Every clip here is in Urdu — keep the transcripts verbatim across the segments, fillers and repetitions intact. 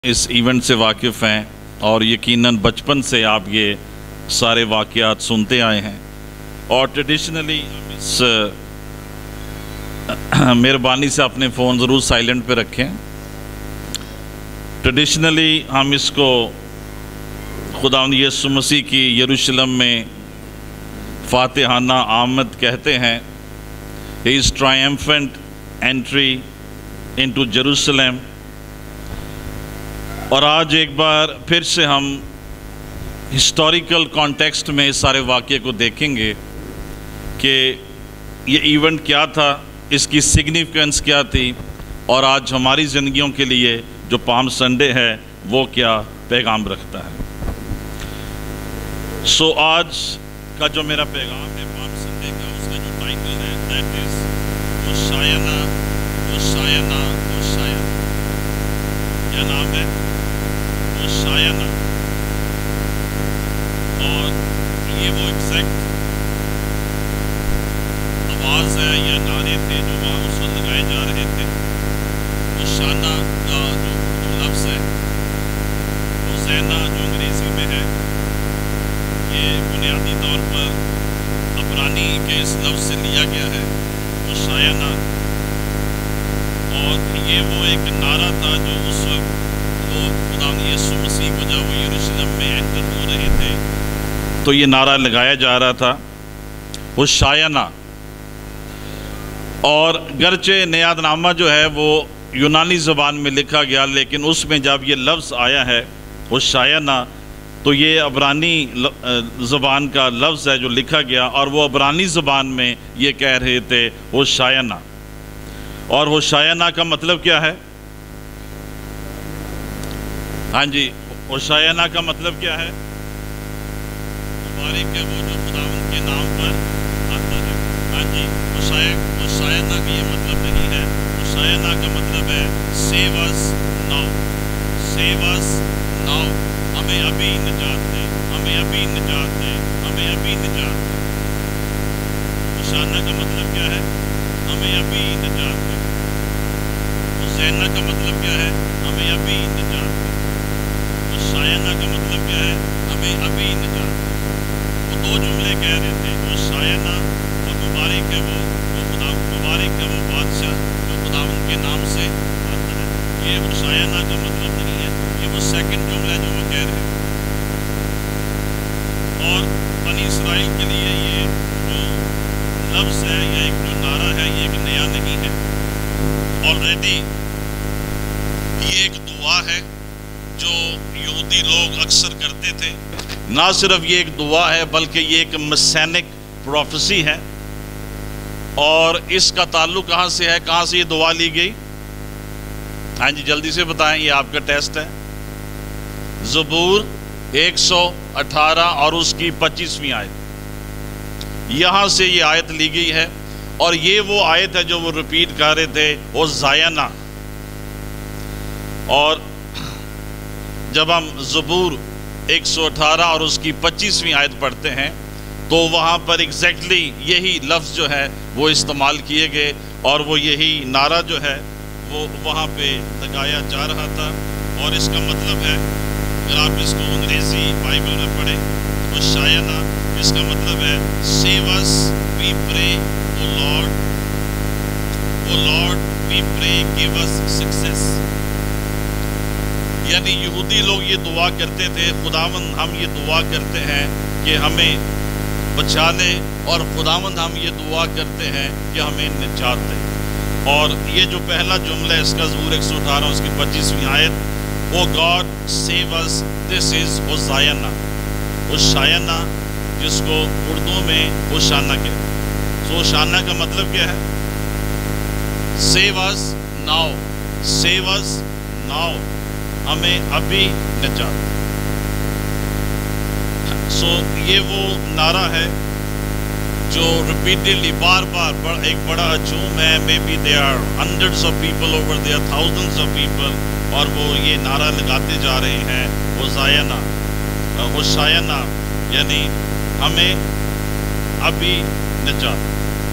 اس ایونٹ سے واقف ہیں اور یقیناً بچپن سے آپ یہ سارے واقعات سنتے آئے ہیں اور ٹریڈیشنلی ہم اس مہربانی سے اپنے فون ضرور سائلنٹ پہ رکھیں۔ ٹریڈیشنلی ہم اس کو خداوند یسوع مسیح کی یروشلم میں فاتحانہ آمد کہتے ہیں۔ His triumphant entry into Jerusalem۔ اور آج ایک بار پھر سے ہم ہسٹوریکل کانٹیکسٹ میں اس سارے واقعے کو دیکھیں گے کہ یہ ایونٹ کیا تھا، اس کی سگنیفیکنس کیا تھی اور آج ہماری زندگیوں کے لیے جو پام سنڈے ہے وہ کیا پیغام رکھتا ہے۔ سو آج کا جو میرا پیغام ہے پام سنڈے کا، اس کا جو ٹائٹل ہے دیٹ از ہوشیانہ ہوشیانہ ہوشیانہ۔ کیا نام ہے؟ ہوشیانہ۔ اور یہ وہ ایگزیکٹ آواز ہے یا نعرے تھے جو وہاں اس وقت لگائے جا رہے تھے۔ ہوشیانہ کا جو لفظ ہے ہوسینا جو انگریزی میں ہے، یہ بنیادی طور پر عبرانی کے اس لفظ سے لیا گیا ہے ہوشیانہ۔ اور یہ وہ ایک نعرہ تھا جو اس وقت وہ خداوند یسوع مسیح کو جب وہ یروشلم میں انٹر ہو رہے تھے تو یہ نعرہ لگایا جا رہا تھا ہوشیانہ۔ اور گرچہ نیاد نامہ جو ہے وہ یونانی زبان میں لکھا گیا، لیکن اس میں جب یہ لفظ آیا ہے ہوشیانہ تو یہ عبرانی زبان کا لفظ ہے جو لکھا گیا، اور وہ عبرانی زبان میں یہ کہہ رہے تھے ہوشیانہ۔ اور ہوشیانہ کا مطلب کیا ہے؟ ہاں جی، ہوشیانہ کا مطلب کیا ہے؟ مبارک ہے وہ جو خداوند کے نام پر آتا ہے۔ ہاں جی، ہوشیانہ کا یہ مطلب نہیں ہے۔ ہوشیانہ کا مطلب ہے save us now, save us now. ہمیں ابھی نجات دے، ہمیں ابھی نجات دے، ہمیں ابھی نجات دے۔ ہوشیانہ کا مطلب کیا ہے؟ ہمیں ابھی نجات دے۔ ہوسینا کا مطلب کیا ہے؟ ہمیں ابھی نجات دے۔ ہوشیانہ کا مطلب کیا ہے؟ ہمیں ابھی نجات دے۔ وہ دو جملے کہہ رہے تھے، ہوشیانہ اور مبارک ہے وہ جو خدا مبارک ہے وہ بادشاہ جو خداوند کے نام سے آتا ہے۔ یہ ہوشیانہ کا مطلب نہیں ہے، یہ وہ سیکنڈ جملہ جو وہ کہہ رہے ہیں۔ اور بنی اسرائیل کے لیے یہ جو لفظ ہے یا ایک جو نعرہ ہے یہ ایک نیا نہیں ہے۔ آلریڈی یہ ایک دعا ہے جو یہودی لوگ اکثر کرتے تھے۔ نہ صرف یہ ایک دعا ہے بلکہ یہ ایک مسینک پروفیسی ہے۔ اور اس کا تعلق کہاں سے ہے؟ کہاں سے یہ دعا لی گئی؟ ہاں جی جلدی سے بتائیں، یہ آپ کا ٹیسٹ ہے۔ زبور ایک سو اٹھارہ اور اس کی پچیسویں آیت، یہاں سے یہ آیت لی گئی ہے۔ اور یہ وہ آیت ہے جو وہ ریپیٹ کر رہے تھے ہوشیانہ۔ اور جب ہم زبور ایک سو اٹھارہ اور اس کی پچیسویں آیت پڑھتے ہیں تو وہاں پر ایگزیکٹلی یہی لفظ جو ہے وہ استعمال کیے گئے، اور وہ یہی نعرہ جو ہے وہ وہاں پہ لگایا جا رہا تھا۔ اور اس کا مطلب ہے، اگر آپ اس کو انگریزی بائبل میں پڑھیں، ہوشیانہ اس کا مطلب ہے سیو اس وی پرے او لارڈ، او لارڈ وی پرے گیو اس سکسیس۔ یعنی یہودی لوگ یہ دعا کرتے تھے، خداوند ہم یہ دعا کرتے ہیں کہ ہمیں بچا لے، اور خداوند ہم یہ دعا کرتے ہیں کہ ہمیں نجات دے۔ اور یہ جو پہلا جملہ ہے اس کا زبور ایک سو اٹھارہ اس کی پچیسویں آیت، او گاڈ سیو اس، دس از ہوشیانہ۔ ہوشیانہ جس کو اردو میں ہوشانہ کہتے ہیں۔ سو ہوشانہ کا مطلب کیا ہے؟ Save us now, save us now, ہمیں ابھی نجات۔ سو یہ وہ نعرہ ہے جو ریپیٹڈلی بار بار ایک بڑا ہجوم ہے، maybe they are hundreds of people or they are thousands of people, اور وہ یہ نعرہ لگاتے جا رہے ہیں ہوشیانہ، ہوشیانہ یعنی ہمیں ابھی نجات۔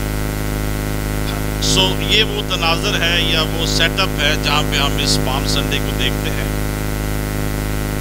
سو یہ وہ تناظر ہے یا وہ سیٹ اپ ہے جہاں پہ ہم اس پام سنڈے کو دیکھتے ہیں۔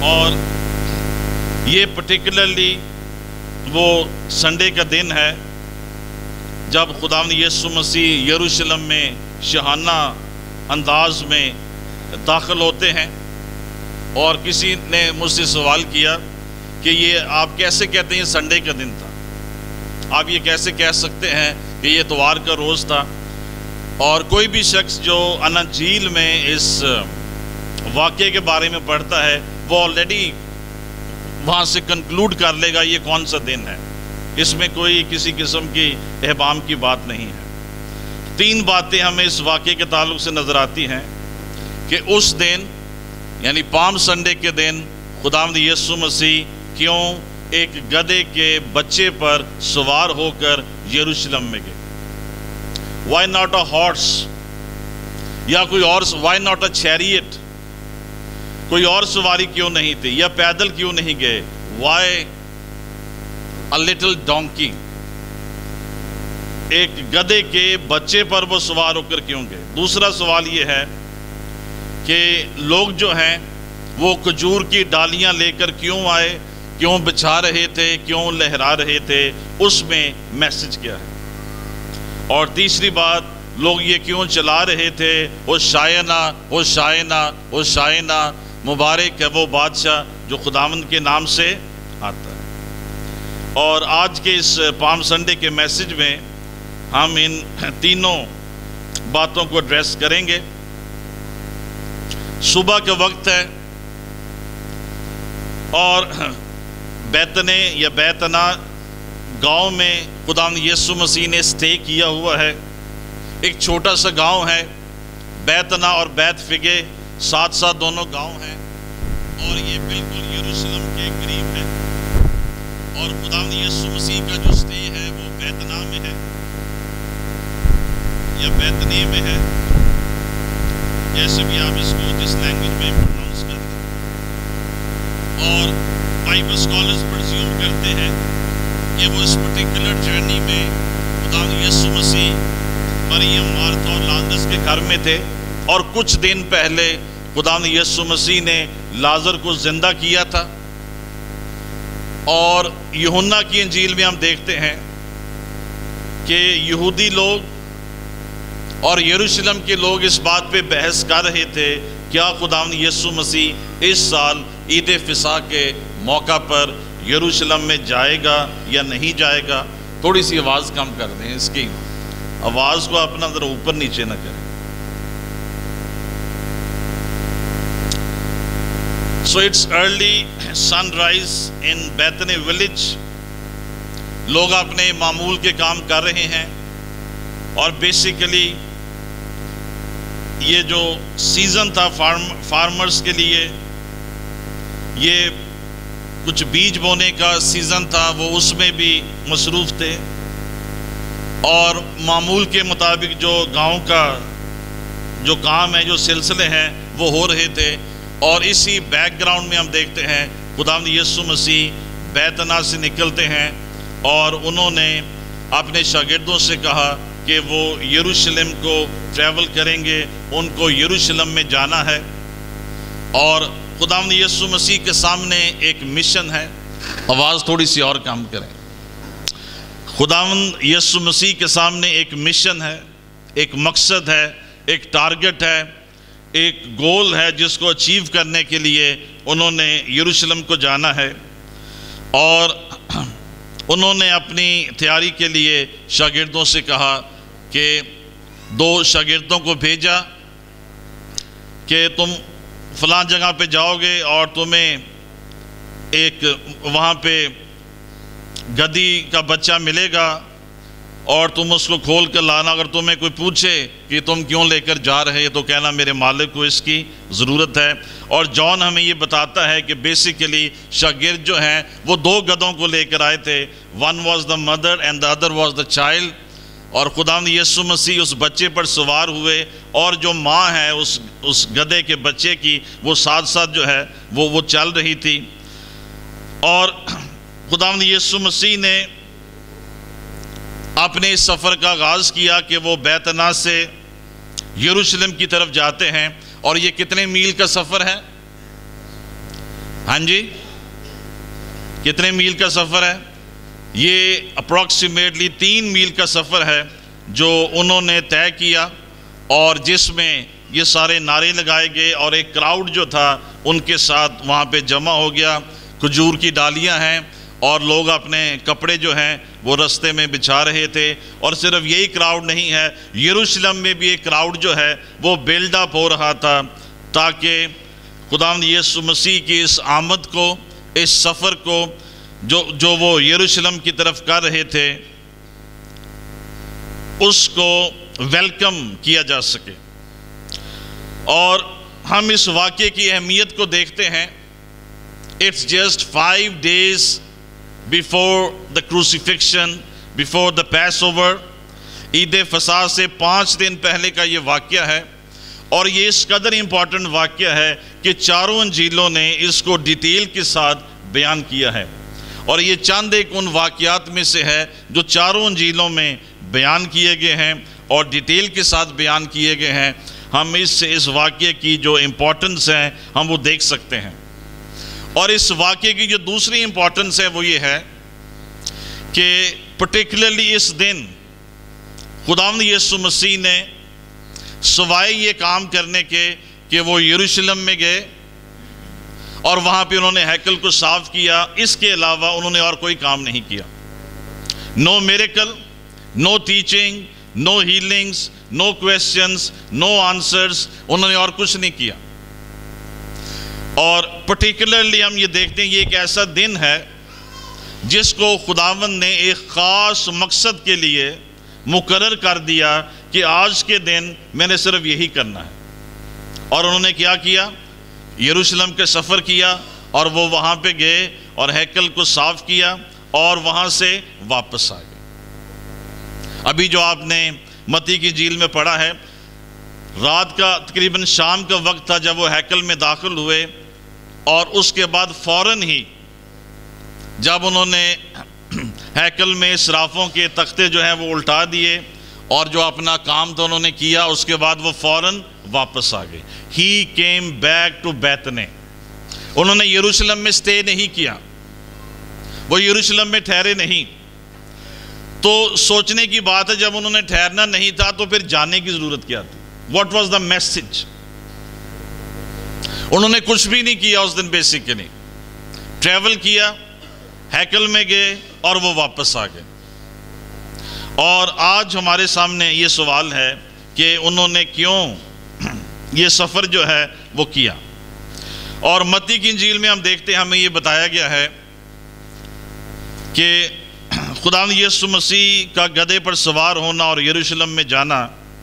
اور یہ پرٹیکولرلی وہ سنڈے کا دن ہے جب خداوند یسوع مسیح یروشلم میں شاہانہ انداز میں داخل ہوتے ہیں. اور کسی نے مجھ سے سوال کیا کہ یہ آپ کیسے کہتے ہیں یہ سنڈے کا دن تھا، آپ یہ کیسے کہہ سکتے ہیں کہ یہ اتوار کا روز تھا؟ اور کوئی بھی شخص جو انجیل میں اس واقعے کے بارے میں پڑھتا ہے وہ آلریڈی وہاں سے کنکلوڈ کر لے گا یہ کون سا دن ہے. اس میں کوئی کسی قسم کی اہبام کی بات نہیں ہے. تین باتیں ہمیں اس واقعے کے تعلق سے نظر آتی ہیں کہ اس دن یعنی پام سنڈے کے دن خداوند یسوع مسیح کیوں ایک گدھے کے بچے پر سوار ہو کر یروشلم میں گئے. وائی ناٹ اے ہارس، یا کوئی اور وائی ناٹ اے چیریٹ، کوئی اور سواری کیوں نہیں تھی، یا پیدل کیوں نہیں گئے؟ وائی اے لٹل ڈونکی، ایک گدھے کے بچے پر وہ سوار ہو کر کیوں گئے؟ دوسرا سوال یہ ہے کہ لوگ جو ہیں وہ کھجور کی ڈالیاں لے کر کیوں آئے، کیوں بچھا رہے تھے، کیوں لہرا رہے تھے، اس میں میسج کیا ہے؟ اور تیسری بات، لوگ یہ کیوں چلا رہے تھے ہوشعینا ہوشعینا ہوشعینا، مبارک ہے وہ بادشاہ جو خداوند کے نام سے آتا ہے. اور آج کے اس پام سنڈے کے میسج میں ہم ان تینوں باتوں کو ایڈریس کریں گے. صبح کا وقت ہے اور بیتنے یا بیتنا گاؤں میں خداوند یسوع مسیح نے سٹے کیا ہوا ہے. ایک چھوٹا سا گاؤں ہے، بیتنا اور بیت فگے ساتھ ساتھ دونوں گاؤں ہیں، اور یہ بالکل یروشلم کے قریب ہے. اور خداوند یسوع مسیح کا جو سٹے ہے وہ بیتنا میں ہے یا بیتنے میں ہے، جیسے بھی آپ اس کو جس لینگویج میں پروناؤنس کرتے ہیں. اور بائبل اسکالرز پرزیوم کرتے ہیں کہ وہ اس پرٹیکولر جرنی میں خداوند یسوع مسیح مریم، مارتھا اور لازرس کے گھر میں تھے، اور کچھ دن پہلے خداوند یسوع مسیح نے لازر کو زندہ کیا تھا. اور یوحنا کی انجیل میں ہم دیکھتے ہیں کہ یہودی لوگ اور یروشلم کے لوگ اس بات پہ بحث کر رہے تھے کیا خداوند یسوع مسیح اس سال عید فصح کے موقع پر یروشلم میں جائے گا یا نہیں جائے گا. تھوڑی سی آواز کم کر دیں، اس کی آواز کو اپنا ذرا اوپر نیچے نہ کریں. So it's early sunrise in Bethany village. لوگ اپنے معمول کے کام کر رہے ہیں، اور بیسیکلی یہ جو سیزن تھا فارم فارمرز کے لیے، یہ کچھ بیج بونے کا سیزن تھا، وہ اس میں بھی مصروف تھے. اور معمول کے مطابق جو گاؤں کا جو کام ہے، جو سلسلے ہیں، وہ ہو رہے تھے. اور اسی بیک گراؤنڈ میں ہم دیکھتے ہیں خداوند یسوع مسیح بیتنا سے نکلتے ہیں، اور انہوں نے اپنے شاگردوں سے کہا کہ وہ یروشلم کو ٹریول کریں گے، ان کو یروشلم میں جانا ہے. اور خداوند یسوع مسیح کے سامنے ایک مشن ہے. آواز تھوڑی سی اور کم کریں. خداوند یسوع مسیح کے سامنے ایک مشن ہے، ایک مقصد ہے، ایک ٹارگٹ ہے، ایک گول ہے جس کو اچیو کرنے کے لیے انہوں نے یروشلم کو جانا ہے. اور انہوں نے اپنی تیاری کے لیے شاگردوں سے کہا کہ دو شاگردوں کو بھیجا کہ تم فلاں جگہ پہ جاؤ گے اور تمہیں ایک وہاں پہ گدھی کا بچہ ملے گا اور تم اس کو کھول کر لانا. اگر تمہیں کوئی پوچھے کہ تم کیوں لے کر جا رہے تو کہنا میرے مالک کو اس کی ضرورت ہے. اور جان ہمیں یہ بتاتا ہے کہ بیسیکلی شاگرد جو ہیں وہ دو گدھوں کو لے کر آئے تھے. One was the mother and the other was the child. اور خداوند یسوع مسیح اس بچے پر سوار ہوئے، اور جو ماں ہے اس اس گدھے کے بچے کی وہ ساتھ ساتھ جو ہے وہ وہ چل رہی تھی. اور خداوند یسوع مسیح نے اپنے اس سفر کا آغاز کیا کہ وہ بیتنا سے یروشلم کی طرف جاتے ہیں. اور یہ کتنے میل کا سفر ہے؟ ہاں جی، کتنے میل کا سفر ہے؟ یہ اپروکسیمیٹلی تین میل کا سفر ہے جو انہوں نے طے کیا، اور جس میں یہ سارے نعرے لگائے گئے اور ایک کراؤڈ جو تھا ان کے ساتھ وہاں پہ جمع ہو گیا۔ کھجور کی ڈالیاں ہیں اور لوگ اپنے کپڑے جو ہیں وہ رستے میں بچھا رہے تھے، اور صرف یہی کراؤڈ نہیں ہے، یروشلم میں بھی ایک کراؤڈ جو ہے وہ بیلڈ اپ ہو رہا تھا، تاکہ خداوند یسوع مسیح کی اس آمد کو، اس سفر کو جو جو وہ یروشلم کی طرف کر رہے تھے، اس کو ویلکم کیا جا سکے۔ اور ہم اس واقعے کی اہمیت کو دیکھتے ہیں۔ It's just five days before the crucifixion, before the Passover. عید فصح سے پانچ دن پہلے کا یہ واقعہ ہے، اور یہ اس قدر امپورٹنٹ واقعہ ہے کہ چاروں انجیلوں نے اس کو ڈیٹیل کے ساتھ بیان کیا ہے، اور یہ چند ایک ان واقعات میں سے ہے جو چاروں انجیلوں میں بیان کیے گئے ہیں اور ڈیٹیل کے ساتھ بیان کیے گئے ہیں۔ ہم اس سے اس واقعے کی جو امپورٹنس ہے ہم وہ دیکھ سکتے ہیں۔ اور اس واقعے کی جو دوسری امپورٹنس ہے وہ یہ ہے کہ پرٹیکولرلی اس دن خداوند یسوع مسیح نے سوائے یہ کام کرنے کے کہ وہ یروشلم میں گئے اور وہاں پہ انہوں نے ہیکل کو صاف کیا، اس کے علاوہ انہوں نے اور کوئی کام نہیں کیا۔ No miracle, no teaching, no healings, no questions, no answers, انہوں نے اور کچھ نہیں کیا۔ اور پرٹیکولرلی ہم یہ دیکھتے ہیں یہ ایک ایسا دن ہے جس کو خداوند نے ایک خاص مقصد کے لیے مقرر کر دیا کہ آج کے دن میں نے صرف یہی کرنا ہے۔ اور انہوں نے کیا کیا؟ یروشلم کے سفر کیا، اور وہ وہاں پہ گئے اور ہیکل کو صاف کیا اور وہاں سے واپس آ گئے۔ ابھی جو آپ نے متی کی انجیل میں پڑھا ہے، رات کا تقریباً شام کا وقت تھا جب وہ ہیکل میں داخل ہوئے، اور اس کے بعد فوراً ہی جب انہوں نے ہیکل میں صرافوں کے تختے جو ہیں وہ الٹا دیے اور جو اپنا کام تھا انہوں نے کیا، اس کے بعد وہ فوراً واپس آ گئے۔ He came back to Bethany. انہوں نے یروشلم میں سٹے نہیں کیا، وہ یروشلم میں ٹھہرے نہیں۔ تو سوچنے کی بات ہے جب انہوں نے ٹھہرنا نہیں تھا تو پھر جانے کی ضرورت کیا تھی؟ What was the message؟ انہوں نے کچھ بھی نہیں کیا اس دن، بیسیکلی ٹریول کیا، ہیکل میں گئے اور وہ واپس آ گئے۔ اور آج ہمارے سامنے یہ سوال ہے کہ انہوں نے کیوں یہ سفر جو ہے وہ کیا؟ اور متی کی انجیل میں ہم دیکھتے ہیں، ہمیں یہ بتایا گیا ہے کہ خداوند یسوع مسیح کا گدھے پر سوار ہونا اور یروشلم میں جانا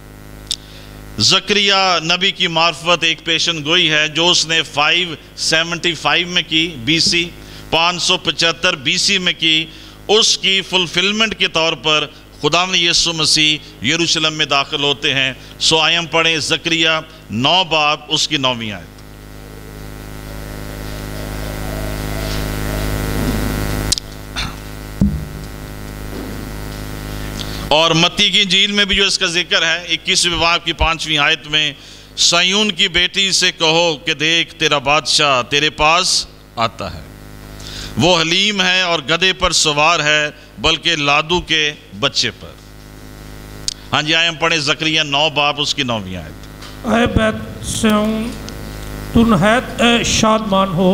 زکریا نبی کی معرفت ایک پیشن گوئی ہے جو اس نے فائیو سیونٹی فائیو میں کی، بی سی پانچ سو پچہتر بی سی میں کی۔ اس کی فلفلمنٹ کے طور پر خداوند یسوع مسیح یروشلم میں داخل ہوتے ہیں۔ سو آئیں ہم پڑھیں زکریا نو باب اس کی نویں آیت۔ اور متی کی انجیل میں بھی جو اس کا ذکر ہے، اکیسویں باب کی پانچویں آیت میں، سیون کی بیٹی سے کہو کہ دیکھ تیرا بادشاہ تیرے پاس آتا ہے، وہ حلیم ہے اور گدھے پر سوار ہے بلکہ لادو کے بچے پر۔ ہاں جی، آئیں ہم پڑھیں زکریا نو باب اس کی نویں آیت۔ اے بیت سیون تو نہایت شادمان ہو،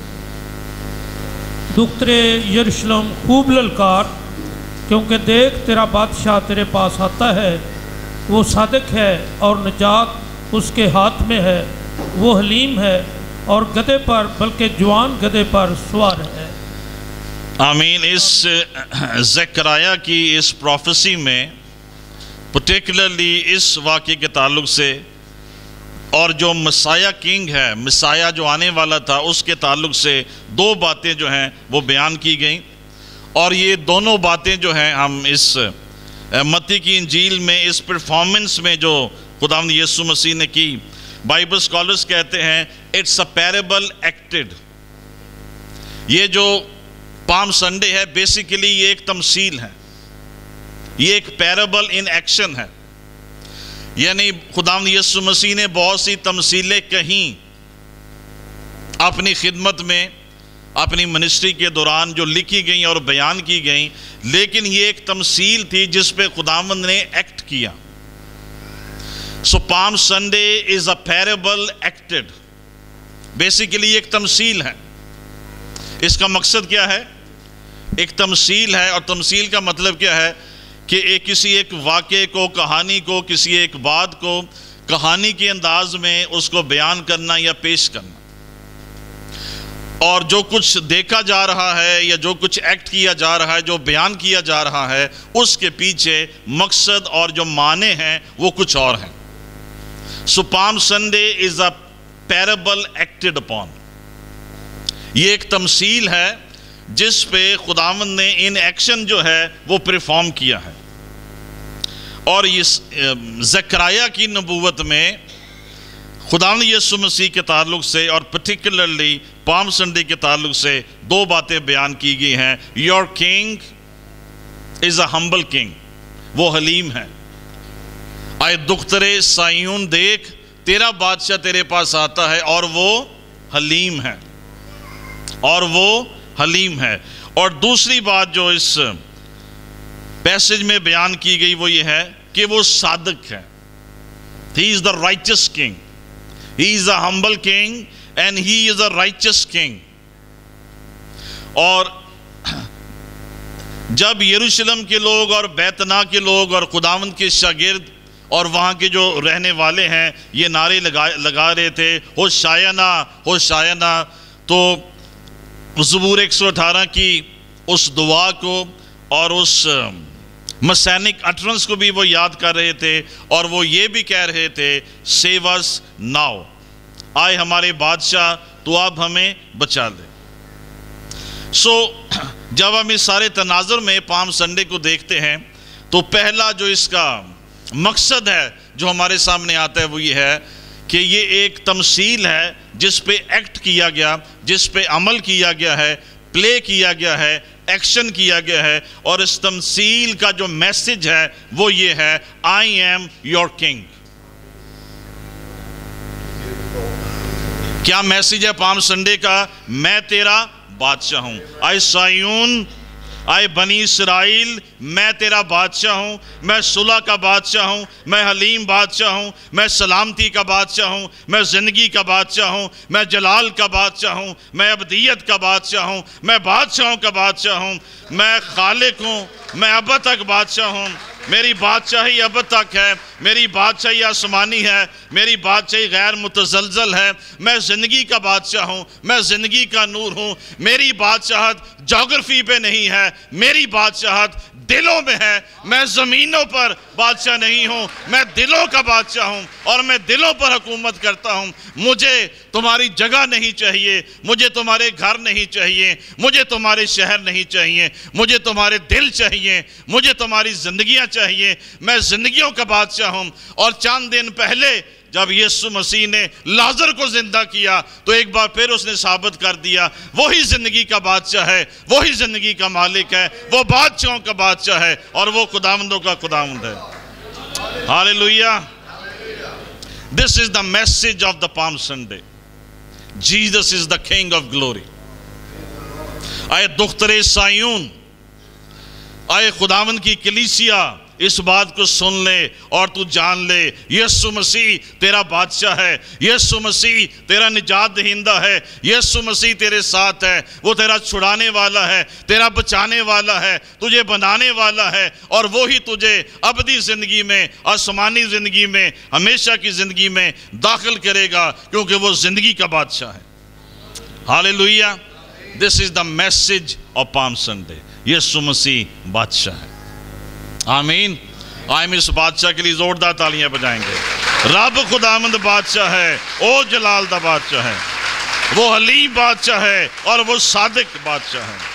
دخترے یروشلم خوب للکار، کیونکہ دیکھ تیرا بادشاہ تیرے پاس آتا ہے، وہ صادق ہے اور نجات اس کے ہاتھ میں ہے، وہ حلیم ہے اور گدھے پر بلکہ جوان گدھے پر سوار ہے۔ آمین۔ اس زکریا کی اس پروفیسی میں پرٹیکولرلی اس واقعے کے تعلق سے اور جو مسایہ کنگ ہے، مسایہ جو آنے والا تھا، اس کے تعلق سے دو باتیں جو ہیں وہ بیان کی گئیں، اور یہ دونوں باتیں جو ہیں ہم اس متی کی انجیل میں اس پرفارمنس میں جو خداوند یسوع مسیح نے کی، بائبل اسکالرز کہتے ہیں اٹس اے پیرابل ایکٹڈ۔ یہ جو پام سنڈے ہے بیسیکلی یہ ایک تمثیل ہے، یہ ایک پیرابل ان ایکشن ہے، یعنی خداوند یسوع مسیح نے بہت سی تمثیلیں کہیں اپنی خدمت میں اپنی منسٹری کے دوران جو لکھی گئیں اور بیان کی گئیں، لیکن یہ ایک تمثیل تھی جس پہ خداوند نے ایکٹ کیا. So palm Sunday is a parable acted. Basically ایک تمثیل ہے. اس کا مقصد کیا ہے؟ ایک تمثیل ہے. اور تمثیل کا مطلب کیا ہے؟ کہ ایک کسی ایک واقعے کو، کہانی کو، کسی ایک بات کو کہانی کے انداز میں اس کو بیان کرنا یا پیش کرنا. اور جو کچھ دیکھا جا رہا ہے یا جو کچھ ایکٹ کیا جا رہا ہے، جو بیان کیا جا رہا ہے، اس کے پیچھے مقصد اور جو معنی ہیں وہ کچھ اور ہیں. So palm Sunday is a parable acted upon. یہ ایک تمثیل ہے جس پہ خداوند نے ان ایکشن جو ہے وہ پرفارم کیا ہے. اور اس زکریا کی نبوت میں خداوند یسوع مسیح کے تعلق سے اور پرٹیکولرلی پام سنڈے کے تعلق سے دو باتیں بیان کی گئی ہیں. Your king is a humble king. وہ حلیم ہے. آئے دخترے سائیون دیکھ، تیرا بادشاہ تیرے پاس آتا ہے اور وہ حلیم ہے. اور وہ حلیم ہے. اور دوسری بات جو اس پیسج میں بیان کی گئی وہ یہ ہے کہ وہ صادق ہے. He is the righteous king. He is a humble king and he is a righteous king. اور جب یروشلم کے لوگ اور بیتنا کے لوگ اور خداوند کے شاگرد اور وہاں کے جو رہنے والے ہیں یہ نعرے لگا لگا رہے تھے ہوشاینا ہوشاینا، تو زبور ایک سو اٹھارہ کی اس دعا کو اور اس مسینک اٹرنس کو بھی وہ یاد کر رہے تھے. اور وہ یہ بھی کہہ رہے تھے سیو اس ناؤ. آئے ہمارے بادشاہ تو اب ہمیں بچا لے. سو جب ہم اس سارے تناظر میں پام سنڈے کو دیکھتے ہیں تو پہلا جو اس کا مقصد ہے جو ہمارے سامنے آتا ہے وہ یہ ہے کہ یہ ایک تمثیل ہے جس پہ ایکٹ کیا گیا، جس پہ عمل کیا گیا ہے، پلے کیا گیا ہے، ایکشن کیا گیا ہے. اور اس تمثیل کا جو میسج ہے وہ یہ ہے آئی ایم یور کنگ. کیا میسج ہے پام سنڈے کا؟ میں تیرا بادشاہ ہوں. آئے سائیون، آئے بنی اسرائیل، میں تیرا بادشاہ ہوں. میں صلح کا بادشاہ ہوں. میں حلیم بادشاہ ہوں. میں سلامتی کا بادشاہ ہوں. میں زندگی کا بادشاہ ہوں. میں جلال کا بادشاہ ہوں. میں ابدیت کا بادشاہ ہوں. میں بادشاہوں کا بادشاہ ہوں. میں خالق ہوں. میں اب تک بادشاہ ہوں. میری بادشاہی اب تک ہے. میری بادشاہی آسمانی ہے. میری بادشاہی غیر متزلزل ہے. میں زندگی کا بادشاہ ہوں. میں زندگی کا نور ہوں. میری بادشاہت جغرافی پہ نہیں ہے. میری بادشاہت دلوں میں ہے. میں زمینوں پر بادشاہ نہیں ہوں. میں دلوں کا بادشاہ ہوں اور میں دلوں پر حکومت کرتا ہوں. مجھے تمہاری جگہ نہیں چاہیے. مجھے تمہارے گھر نہیں چاہیے. مجھے تمہارے شہر نہیں چاہیے. مجھے تمہارے دل چاہیے. مجھے تمہاری زندگیاں چاہیے. میں زندگیوں کا بادشاہ ہوں. اور چند دن پہلے جب یسوع مسیح نے لازر کو زندہ کیا تو ایک بار پھر اس نے ثابت کر دیا وہی زندگی کا بادشاہ ہے. وہی زندگی کا مالک ہے. وہ بادشاہوں کا بادشاہ ہے اور وہ خداوندوں کا خداوند ہے. ہاللویہ. This is the message of the Palm Sunday. Jesus is the King of glory. آئے دختر سائیون، آئے خداوند کی کلیسیا، اس بات کو سن لے اور تو جان لے یسوع مسیح تیرا بادشاہ ہے. یسوع مسیح تیرا نجات دہندہ ہے. یسوع مسیح تیرے ساتھ ہے. وہ تیرا چھڑانے والا ہے. تیرا بچانے والا ہے. تجھے بنانے والا ہے. اور وہی تجھے ابدی زندگی میں، آسمانی زندگی میں، ہمیشہ کی زندگی میں داخل کرے گا کیونکہ وہ زندگی کا بادشاہ ہے. ہاللویہ. This is the message of Palm Sunday. یسوع مسیح بادشاہ ہے. آمین. آئے ہم اس بادشاہ کے لیے زوردار تالیاں بجائیں گے. رب خداوند بادشاہ ہے. او جلال دا بادشاہ ہے. وہ حلیم بادشاہ ہے اور وہ صادق بادشاہ ہے.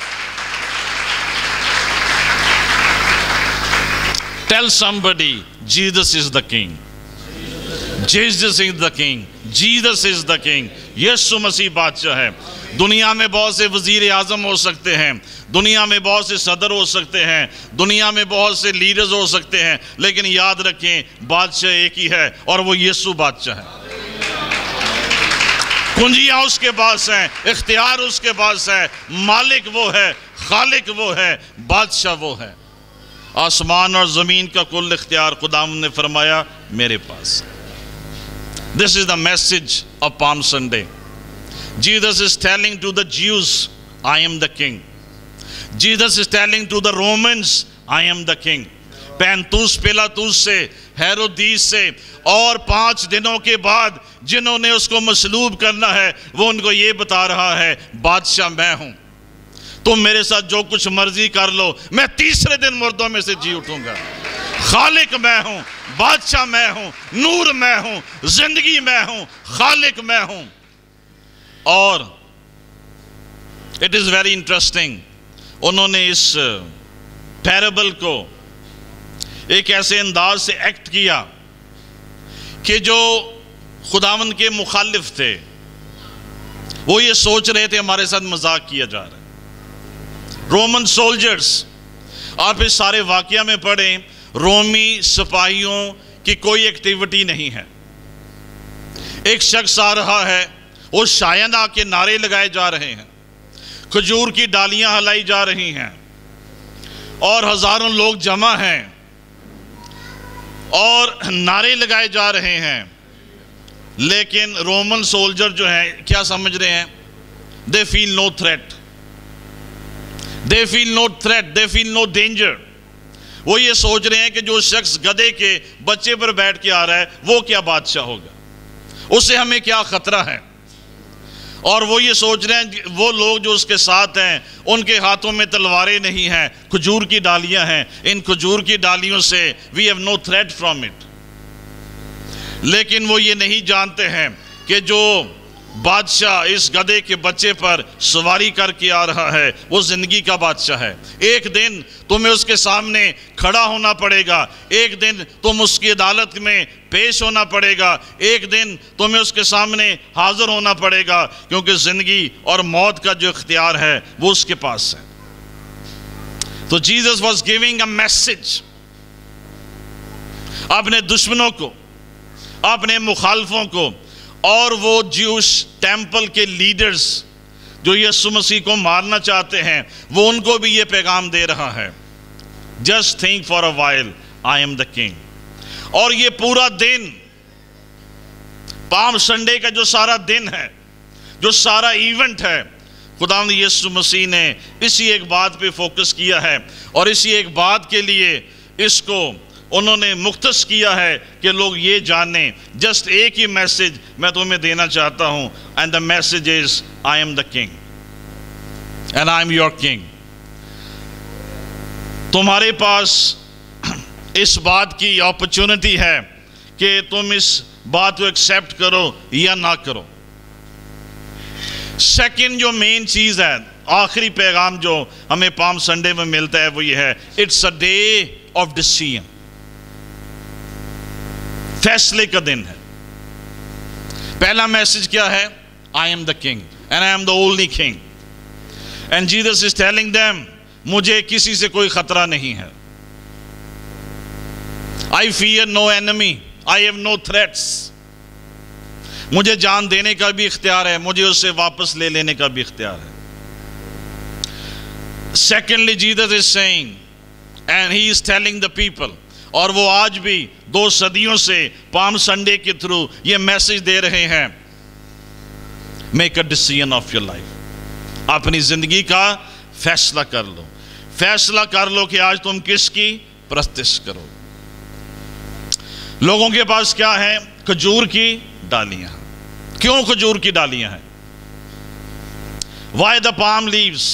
Tell somebody Jesus is the King. Jesus is the King. Jesus is the King. یسوع مسیح بادشاہ ہے. دنیا میں بہت سے وزیر اعظم ہو سکتے ہیں. دنیا میں بہت سے صدر ہو سکتے ہیں. دنیا میں بہت سے لیڈرز ہو سکتے ہیں. لیکن یاد رکھیں بادشاہ ایک ہی ہے اور وہ یسوع بادشاہ ہے. کنجیاں اس کے پاس ہیں، اختیار اس کے پاس ہے، مالک وہ ہے، خالق وہ ہے، بادشاہ وہ ہے۔ آسمان اور زمین کا کل اختیار خداوند نے فرمایا میرے پاس۔ This is the message of Palm Sunday. Jesus is telling to the Jews, I am the king. Jesus is telling to the Romans, I am the king. پینتوس پیلاطوس سے، ہیرودیس سے، اور پانچ دنوں کے بعد جنہوں نے اس کو مصلوب کرنا ہے، وہ ان کو یہ بتا رہا ہے بادشاہ میں ہوں، تم میرے ساتھ جو کچھ مرضی کر لو، میں تیسرے دن مردوں میں سے جی اٹھوں گا۔ خالق میں ہوں، بادشاہ میں ہوں، نور میں ہوں، زندگی میں ہوں، خالق میں ہوں۔ اور it is very interesting، انہوں نے اس پیربل کو ایک ایسے انداز سے ایکٹ کیا کہ جو خداوند کے مخالف تھے وہ یہ سوچ رہے تھے ہمارے ساتھ مذاق کیا جا رہا ہے۔ رومن سولجرز، آپ اس سارے واقعہ میں پڑھیں، رومی سپاہیوں کی کوئی ایکٹیویٹی نہیں ہے۔ ایک شخص آ رہا ہے، وہ شائن آ کے نعرے لگائے جا رہے ہیں، کھجور کی ڈالیاں ہلائی جا رہی ہیں، اور ہزاروں لوگ جمع ہیں اور نعرے لگائے جا رہے ہیں۔ لیکن رومن سولجر جو ہیں کیا سمجھ رہے ہیں؟ they feel no threat they feel no threat they feel no danger۔ وہ یہ سوچ رہے ہیں کہ جو شخص گدھے کے بچے پر بیٹھ کے آ رہا ہے وہ کیا بادشاہ ہوگا، اس سے ہمیں کیا خطرہ ہے۔ اور وہ یہ سوچ رہے ہیں وہ لوگ جو اس کے ساتھ ہیں ان کے ہاتھوں میں تلواریں نہیں ہیں، کھجور کی ڈالیاں ہیں، ان کھجور کی ڈالیوں سے we have no threat from it۔ لیکن وہ یہ نہیں جانتے ہیں کہ جو بادشاہ اس گدھے کے بچے پر سواری کر کے آ رہا ہے وہ زندگی کا بادشاہ ہے۔ ایک دن تمہیں اس کے سامنے کھڑا ہونا پڑے گا، ایک دن تم اس کی عدالت میں پیش ہونا پڑے گا، ایک دن تمہیں اس کے سامنے حاضر ہونا پڑے گا، کیونکہ زندگی اور موت کا جو اختیار ہے وہ اس کے پاس ہے۔ تو Jesus was giving a message اپنے دشمنوں کو، اپنے مخالفوں کو، اور وہ جیوش ٹیمپل کے لیڈرز جو یسوع مسیح کو مارنا چاہتے ہیں وہ ان کو بھی یہ پیغام دے رہا ہے، just think for a while I am the king۔ اور یہ پورا دن، پام سنڈے کا جو سارا دن ہے، جو سارا ایونٹ ہے، خداوند یسوع مسیح نے اسی ایک بات پہ فوکس کیا ہے، اور اسی ایک بات کے لیے اس کو انہوں نے مختص کیا ہے کہ لوگ یہ جانیں۔ جسٹ ایک ہی میسج میں تمہیں دینا چاہتا ہوں، and the message is I am the king and I am your king۔ تمہارے پاس اس بات کی اپرچونٹی ہے کہ تم اس بات کو ایکسیپٹ کرو یا نہ کرو۔ سیکنڈ جو مین چیز ہے، آخری پیغام جو ہمیں پام سنڈے میں ملتا ہے وہ یہ ہے، it's a day of decision۔ فیصلے کا دن ہے۔ پہلا میسج کیا ہے؟ I am the king and I am the only king and Jesus is telling them مجھے کسی سے کوئی خطرہ نہیں ہے۔ I fear no enemy I have no threats۔ مجھے جان دینے کا بھی اختیار ہے، مجھے اس سے واپس لے لینے کا بھی اختیار ہے۔ Secondly, Jesus is saying and he is telling the people، اور وہ آج بھی دو صدیوں سے پام سنڈے کے تھرو یہ میسج دے رہے ہیں، make a decision of your life. اپنی زندگی کا فیصلہ کر لو، فیصلہ کر لو کہ آج تم کس کی پرستش کرو۔ لوگوں کے پاس کیا ہے؟ کھجور کی ڈالیاں۔ کیوں کھجور کی ڈالیاں ہیں؟ Why the palm leaves؟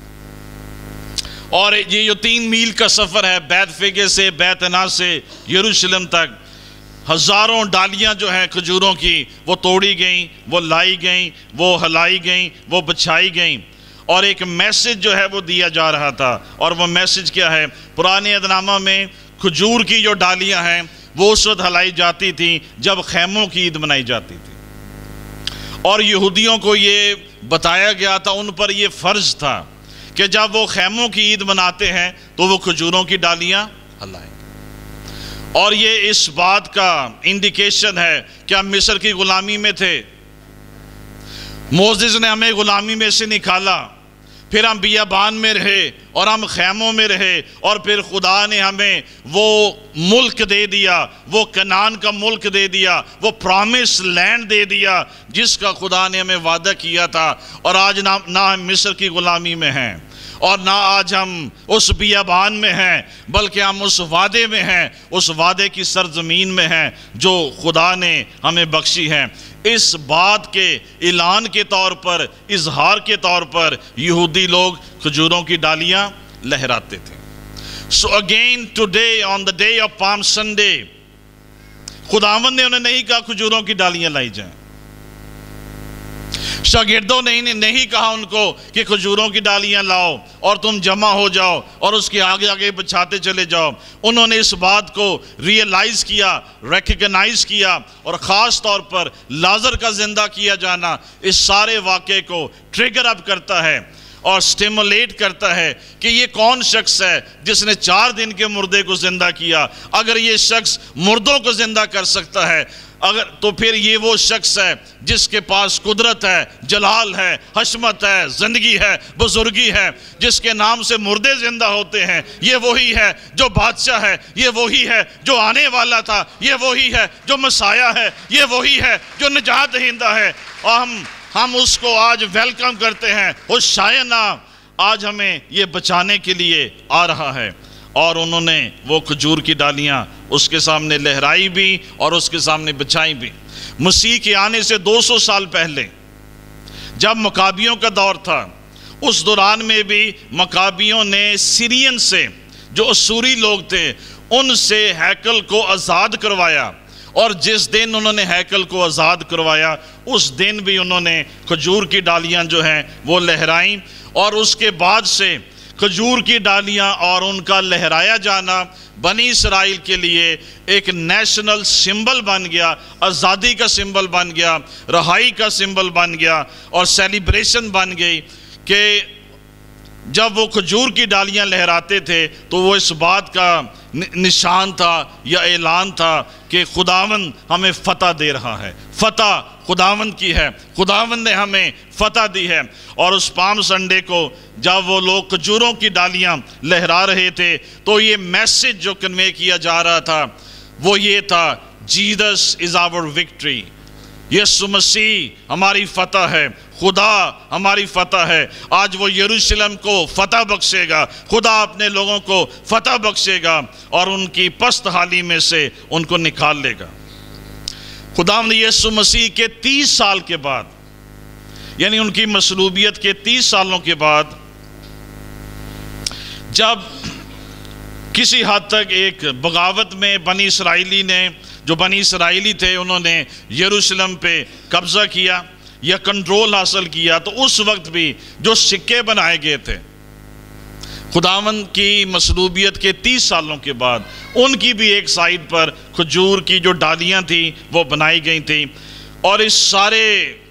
اور یہ جو تین میل کا سفر ہے بیت فگے سے، بیت عناء سے یروشلم تک، ہزاروں ڈالیاں جو ہیں کھجوروں کی وہ توڑی گئیں، وہ لائی گئیں، وہ ہلائی گئیں، وہ بچھائی گئیں، اور ایک میسج جو ہے وہ دیا جا رہا تھا۔ اور وہ میسج کیا ہے؟ پرانے عہد نامہ میں کھجور کی جو ڈالیاں ہیں وہ اس وقت ہلائی جاتی تھیں جب خیموں کی عید منائی جاتی تھی، اور یہودیوں کو یہ بتایا گیا تھا، ان پر یہ فرض تھا کہ جب وہ خیموں کی عید مناتے ہیں تو وہ کھجوروں کی ڈالیاں ہلائیں گے۔ اور یہ اس بات کا انڈیکیشن ہے کہ ہم مصر کی غلامی میں تھے، موسیس نے ہمیں غلامی میں سے نکالا، پھر ہم بیابان میں رہے اور ہم خیموں میں رہے، اور پھر خدا نے ہمیں وہ ملک دے دیا، وہ کنعان کا ملک دے دیا، وہ پرامس لینڈ دے دیا جس کا خدا نے ہمیں وعدہ کیا تھا۔ اور آج نہ نہ ہم مصر کی غلامی میں ہیں، اور نہ آج ہم اس بیابان میں ہیں، بلکہ ہم اس وعدے میں ہیں، اس وعدے کی سرزمین میں ہیں جو خدا نے ہمیں بخشی ہے۔ اس بات کے اعلان کے طور پر، اظہار کے طور پر یہودی لوگ کھجوروں کی ڈالیاں لہراتے تھے۔ So again today on the day of Palm Sunday، خداوند نے انہیں نہیں کہا کھجوروں کی ڈالیاں لائی جائیں، شاگردوں نے نہیں کہا ان کو کہ کھجوروں کی ڈالیاں لاؤ اور تم جمع ہو جاؤ اور اس کے آگے آگے بچھاتے چلے جاؤ۔ انہوں نے اس بات کو ریئلائز کیا، ریکگنائز کیا، اور خاص طور پر لازر کا زندہ کیا جانا اس سارے واقعے کو ٹریگر اپ کرتا ہے اور سٹیمولیٹ کرتا ہے کہ یہ کون شخص ہے جس نے چار دن کے مردے کو زندہ کیا۔ اگر یہ شخص مردوں کو زندہ کر سکتا ہے، اگر تو پھر یہ وہ شخص ہے جس کے پاس قدرت ہے، جلال ہے، حشمت ہے، زندگی ہے، بزرگی ہے، جس کے نام سے مردے زندہ ہوتے ہیں۔ یہ وہی ہے جو بادشاہ ہے، یہ وہی ہے جو آنے والا تھا، یہ وہی ہے جو مسیح ہے، یہ وہی ہے جو نجات دہندہ ہے، اور ہم ہم اس کو آج ویلکم کرتے ہیں۔ اس شاید آج ہمیں یہ بچانے کے لیے آ رہا ہے۔ اور انہوں نے وہ کھجور کی ڈالیاں اس کے سامنے لہرائی بھی اور اس کے سامنے بچھائی بھی۔ مسیح کے آنے سے دو سو سال پہلے جب مکابیوں کا دور تھا، اس دوران میں بھی مکابیوں نے سیرین سے، جو اسوری لوگ تھے، ان سے ہیکل کو آزاد کروایا، اور جس دن انہوں نے ہیکل کو آزاد کروایا اس دن بھی انہوں نے کھجور کی ڈالیاں جو ہیں وہ لہرائیں، اور اس کے بعد سے کھجور کی ڈالیاں اور ان کا لہرایا جانا بنی اسرائیل کے لیے ایک نیشنل سمبل بن گیا، آزادی کا سمبل بن گیا، رہائی کا سمبل بن گیا، اور سیلیبریشن بن گئی کہ جب وہ کھجور کی ڈالیاں لہراتے تھے تو وہ اس بات کا نشان تھا یا اعلان تھا کہ خداوند ہمیں فتح دے رہا ہے، فتح خداوند کی ہے، خداوند نے ہمیں فتح دی ہے۔ اور اس پام سنڈے کو جب وہ لوگ کھجوروں کی ڈالیاں لہرا رہے تھے تو یہ میسج جو کنوے کیا جا رہا تھا وہ یہ تھا، جیزس از آور وکٹری، یسوع مسیح ہماری فتح ہے، خدا ہماری فتح ہے۔ آج وہ یروشلم کو فتح بخشے گا، خدا اپنے لوگوں کو فتح بخشے گا اور ان کی پست حالی میں سے ان کو نکال لے گا۔ خداوند یسوع مسیح کے تیس سال کے بعد، یعنی ان کی مصلوبیت کے تیس سالوں کے بعد، جب کسی حد تک ایک بغاوت میں بنی اسرائیلی نے، جو بنی اسرائیلی تھے، انہوں نے یروشلم پہ قبضہ کیا یا کنٹرول حاصل کیا، تو اس وقت بھی جو سکے بنائے گئے تھے خداوند کی مصلوبیت کے تیس سالوں کے بعد، ان کی بھی ایک سائڈ پر کھجور کی جو ڈالیاں تھیں وہ بنائی گئی تھیں، اور اس سارے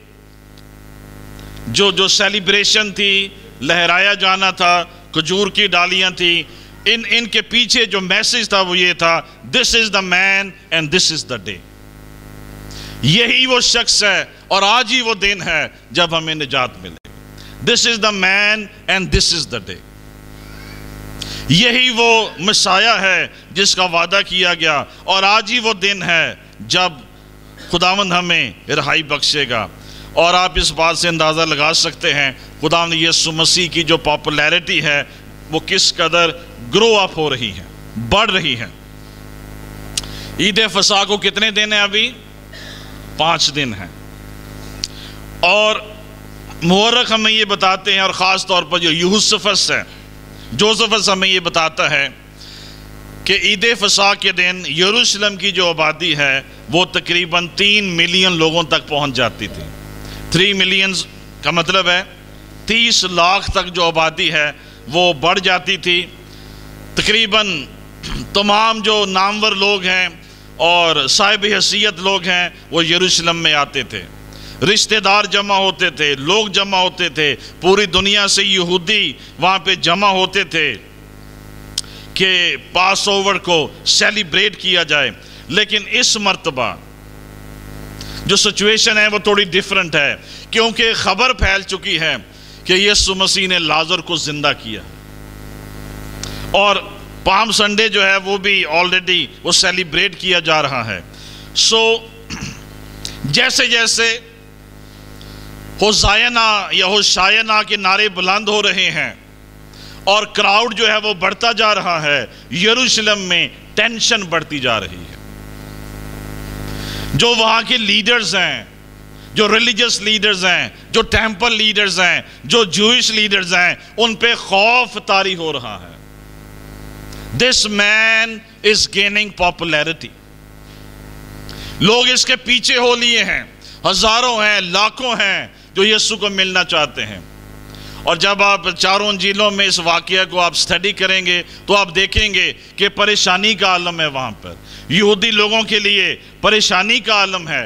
جو جو سیلیبریشن تھی، لہرایا جانا تھا، کھجور کی ڈالیاں تھیں، ان ان کے پیچھے جو میسج تھا وہ یہ تھا، دس از دا مین and this is the day, یہی وہ شخص ہے اور آج ہی وہ دن ہے جب ہمیں نجات ملے گی۔ دس از دا مین and this is the day, یہی وہ مسیح ہے جس کا وعدہ کیا گیا، اور آج ہی وہ دن ہے جب خداوند ہمیں رہائی بخشے گا۔ اور آپ اس بات سے اندازہ لگا سکتے ہیں خداوند یسوع مسیح کی جو پاپولیرٹی ہے وہ کس قدر گرو اپ ہو رہی ہے، بڑھ رہی ہے۔ عید فصح کو کتنے دن ہیں؟ ابھی پانچ دن ہیں، اور مورخ ہمیں یہ بتاتے ہیں، اور خاص طور پر جو یوسفس ہے، جوزفس ہمیں یہ بتاتا ہے کہ عید فصح کے دن یروشلم کی جو آبادی ہے وہ تقریباً تین ملین لوگوں تک پہنچ جاتی تھی۔ تھری ملینز کا مطلب ہے تیس لاکھ تک جو آبادی ہے وہ بڑھ جاتی تھی۔ تقریباً تمام جو نامور لوگ ہیں اور صاحب حیثیت لوگ ہیں وہ یروشلم میں آتے تھے، رشتہ دار جمع ہوتے تھے، لوگ جمع ہوتے تھے، پوری دنیا سے یہودی وہاں پہ جمع ہوتے تھے کہ پاس اوور کو سیلیبریٹ کیا جائے۔ لیکن اس مرتبہ جو سچویشن ہے وہ تھوڑی ڈیفرنٹ ہے، کیونکہ خبر پھیل چکی ہے کہ یسوع مسیح نے لازر کو زندہ کیا، اور پام سنڈے جو ہے وہ بھی آلریڈی وہ سیلیبریٹ کیا جا رہا ہے۔ سو جیسے جیسے ہوزاینا یا ہوشاینا کے نعرے بلند ہو رہے ہیں اور کراؤڈ جو ہے وہ بڑھتا جا رہا ہے، یروشلم میں ٹینشن بڑھتی جا رہی ہے۔ جو وہاں کے لیڈرز ہیں، جو ریلیجس لیڈرز ہیں، جو ٹیمپل لیڈرز ہیں، جو جوئش لیڈرز ہیں، ان پہ خوف طاری ہو رہا ہے۔ This man is gaining popularity. لوگ اس کے پیچھے ہو لیے ہیں، ہزاروں ہیں، لاکھوں ہیں جو یسوع کو ملنا چاہتے ہیں۔ اور جب آپ چاروں انجیلوں میں اس واقعہ کو آپ سٹڈی کریں گے تو آپ دیکھیں گے کہ پریشانی کا عالم ہے وہاں پر، یہودی لوگوں کے لیے پریشانی کا عالم ہے،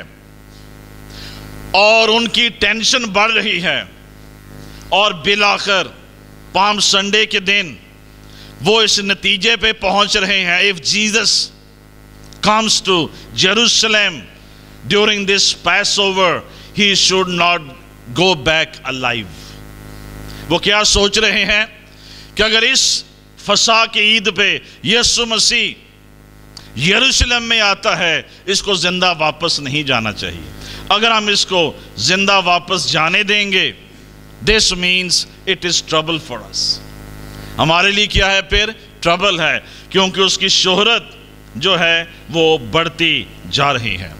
اور ان کی ٹینشن بڑھ رہی ہے، اور بالآخر پام سنڈے کے دن وہ اس نتیجے پہ پہنچ رہے ہیں، if Jesus comes to Jerusalem during this Passover, he should not go back alive. وہ کیا سوچ رہے ہیں کہ اگر اس فسح کی عید پہ یسوع مسیح یروشلم میں آتا ہے، اس کو زندہ واپس نہیں جانا چاہیے۔ اگر ہم اس کو زندہ واپس جانے دیں گے، this means it is trouble for us. ہمارے لیے کیا ہے؟ پھر ٹربل ہے، کیونکہ اس کی شہرت جو ہے وہ بڑھتی جا رہی ہے۔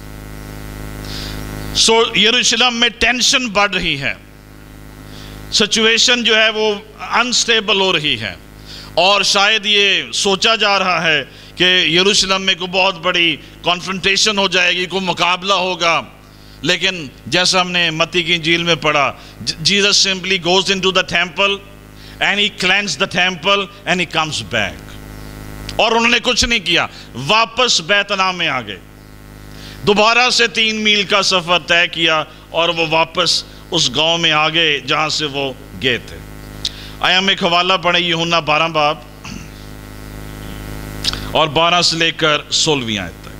سو یروشلم میں ٹینشن بڑھ رہی ہے، سچویشن جو ہے وہ انسٹیبل ہو رہی ہے، اور شاید یہ سوچا جا رہا ہے کہ یروشلم میں کوئی بہت بڑی کانفرنٹیشن ہو جائے گی، کوئی مقابلہ ہوگا، لیکن جیسا ہم نے متی کی انجیل میں پڑھا، Jesus simply goes into the temple and he cleansed the temple and he comes back. اور انہوں نے کچھ نہیں کیا، واپس بیت عناء میں آ گئے، دوبارہ سے تین میل کا سفر طے کیا، اور وہ واپس اس گاؤں میں آ گئے جہاں سے وہ گئے تھے۔ آئے ہم ایک حوالہ پڑھیں، یوحنا بارہ باب اور بارہ سے لے کر سولہویں آیت تک۔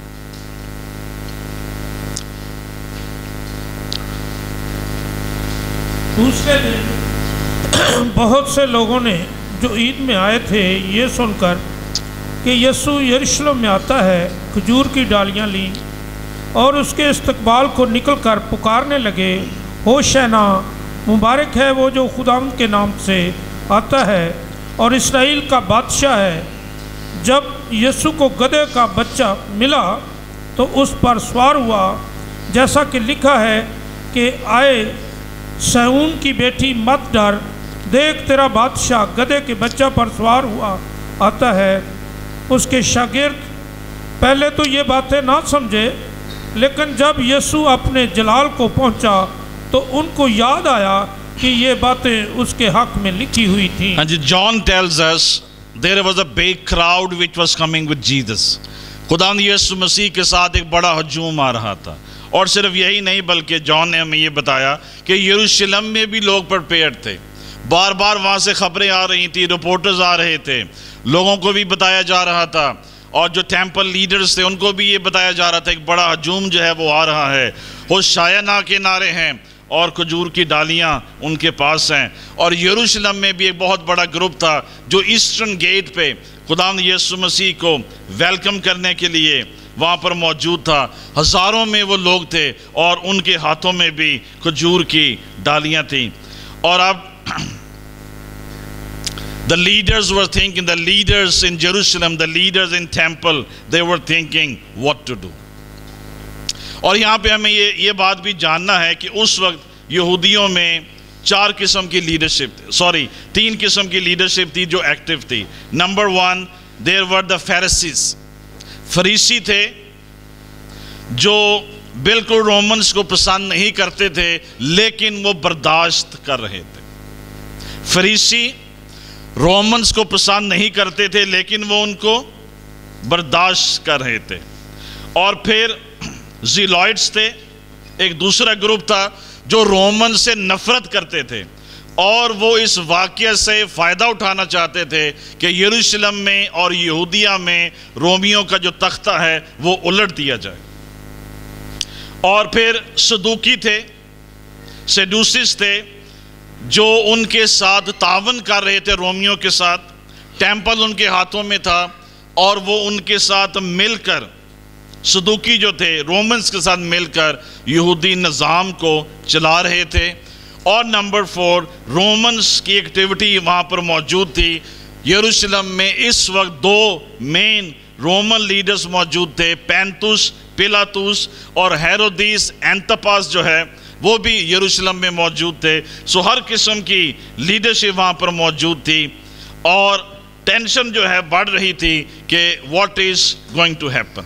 دوسرے دن بہت سے لوگوں نے جو عید میں آئے تھے یہ سن کر کہ یسوع یروشلم میں آتا ہے، کھجور کی ڈالیاں لیں اور اس کے استقبال کو نکل کر پکارنے لگے، ہوشینا، مبارک ہے وہ جو خداوند کے نام سے آتا ہے اور اسرائیل کا بادشاہ ہے۔ جب یسوع کو گدھے کا بچہ ملا تو اس پر سوار ہوا، جیسا کہ لکھا ہے کہ آئے صہیون کی بیٹی مت ڈر، دیکھ تیرا بادشاہ گدھے کے بچہ پر سوار ہوا آتا ہے۔ اس کے شاگرد پہلے تو یہ باتیں نہ سمجھے، لیکن جب یسوع اپنے جلال کو پہنچا تو ان کو یاد آیا کہ یہ باتیں اس کے حق میں لکھی ہوئی تھیں۔ ہاں جی، جان tells us there was a big crowd which was coming with Jesus. خداوند یسوع مسیح کے ساتھ ایک بڑا ہجوم آ رہا تھا، اور صرف یہی نہیں بلکہ جان نے ہمیں یہ بتایا کہ یروشلم میں بھی لوگ پریپیئرڈ تھے، بار بار وہاں سے خبریں آ رہی تھی، رپورٹرز آ رہے تھے، لوگوں کو بھی بتایا جا رہا تھا، اور جو ٹیمپل لیڈرز تھے ان کو بھی یہ بتایا جا رہا تھا ایک بڑا ہجوم جو ہے وہ آ رہا ہے، ہوشینا کے نعرے ہیں اور کھجور کی ڈالیاں ان کے پاس ہیں۔ اور یروشلم میں بھی ایک بہت بڑا گروپ تھا جو ایسٹرن گیٹ پہ خداوند یسوع مسیح کو ویلکم کرنے کے لیے وہاں پر موجود تھا، ہزاروں میں وہ لوگ تھے، اور ان کے ہاتھوں میں بھی کھجور کی ڈالیاں تھیں۔ اور اب the leaders were thinking, the leaders in Jerusalem, the leaders in temple, they were thinking what to do. اور یہاں پہ ہمیں یہ یہ بات بھی جاننا ہے کہ اس وقت یہودیوں میں چار قسم کی لیڈرشپ تھی، سوری تین قسم کی لیڈرشپ تھی جو ایکٹیو تھی۔ Number one, there were the Pharisees. فریسی تھے جو بالکل رومنز کو پسند نہیں کرتے تھے، لیکن وہ برداشت کر رہے تھے۔ فریسی رومنز کو پسند نہیں کرتے تھے، لیکن وہ ان کو برداشت کر رہے تھے۔ اور پھر زیلوئٹس تھے، ایک دوسرا گروپ تھا جو رومن سے نفرت کرتے تھے، اور وہ اس واقعہ سے فائدہ اٹھانا چاہتے تھے کہ یروشلم میں اور یہودیہ میں رومیوں کا جو تختہ ہے وہ الٹ دیا جائے۔ اور پھر صدوقی تھے، سیڈوسس تھے، جو ان کے ساتھ تعاون کر رہے تھے رومیوں کے ساتھ. ٹیمپل ان کے ہاتھوں میں تھا اور وہ ان کے ساتھ مل کر، صدوقی جو تھے رومنز کے ساتھ مل کر یہودی نظام کو چلا رہے تھے. اور نمبر فور، رومنز کی ایکٹیویٹی وہاں پر موجود تھی. یروشلم میں اس وقت دو مین رومن لیڈرز موجود تھے، پینتوس پیلاطوس اور ہیرودیس اینتپاس جو ہے وہ بھی یروشلم میں موجود تھے. سو ہر قسم کی لیڈرشپ وہاں پر موجود تھی اور ٹینشن جو ہے بڑھ رہی تھی کہ what is going to happen.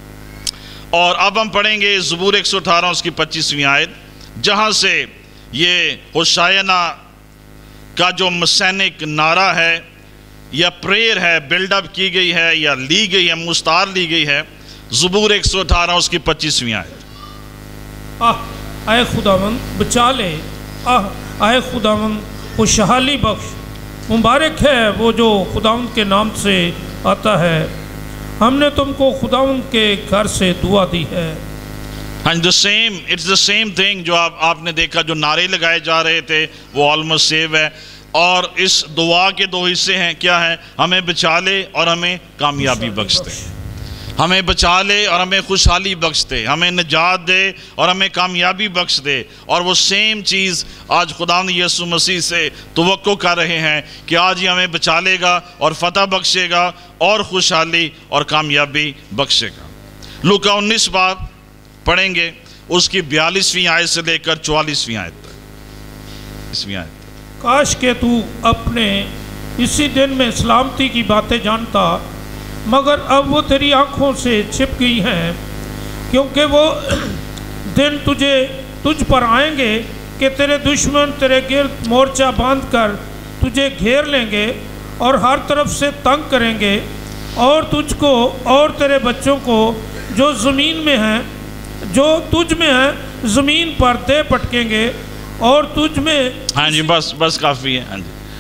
اور اب ہم پڑھیں گے زبور ایک سو اٹھارہ اس کی پچیسویں آیت، جہاں سے یہ ہوشاینا کا جو مسینک نعرہ ہے یا پریئر ہے بلڈ اپ کی گئی ہے یا لی گئی ہے، مستعار لی گئی ہے. زبور ایک سو اٹھارہ اس کی پچیسویں آیت. آہ اے خداوند بچا لے، آہ اے خداوند خوشحالی بخش، مبارک ہے وہ جو خداوند کے نام سے آتا ہے. ہم نے تم کو خداوند کے گھر سے دعا دی ہے. And the same, it's the same thing جو آپ آپ نے دیکھا، جو نعرے لگائے جا رہے تھے وہ almost save ہے. اور اس دعا کے دو حصے ہیں، کیا ہیں؟ ہمیں بچا لے اور ہمیں کامیابی بخش دے. ہمیں بچا لے اور ہمیں خوشحالی بخش دے، ہمیں نجات دے اور ہمیں کامیابی بخش دے. اور وہ سیم چیز آج خداوند یسوع مسیح سے توقع کر رہے ہیں کہ آج ہی ہمیں بچا لے گا اور فتح بخشے گا اور خوشحالی اور کامیابی بخشے گا. لوکا انیس باب پڑھیں گے، اس کی بیالیسویں آیت سے لے کر چوالیسویں آیت تک. اسویں آیت: کاش کہ تو اپنے اسی دن میں سلامتی کی باتیں جانتا، مگر اب وہ تیری آنکھوں سے چھپ گئی ہیں، کیونکہ وہ دن تجھے تجھ پر آئیں گے کہ تیرے دشمن تیرے گرد مورچہ باندھ کر تجھے گھیر لیں گے اور ہر طرف سے تنگ کریں گے، اور تجھ کو اور تیرے بچوں کو جو زمین میں ہیں جو تجھ میں ہیں زمین پر دے پٹکیں گے، اور تجھ میں. ہاں جی بس بس کافی ہے. ہاں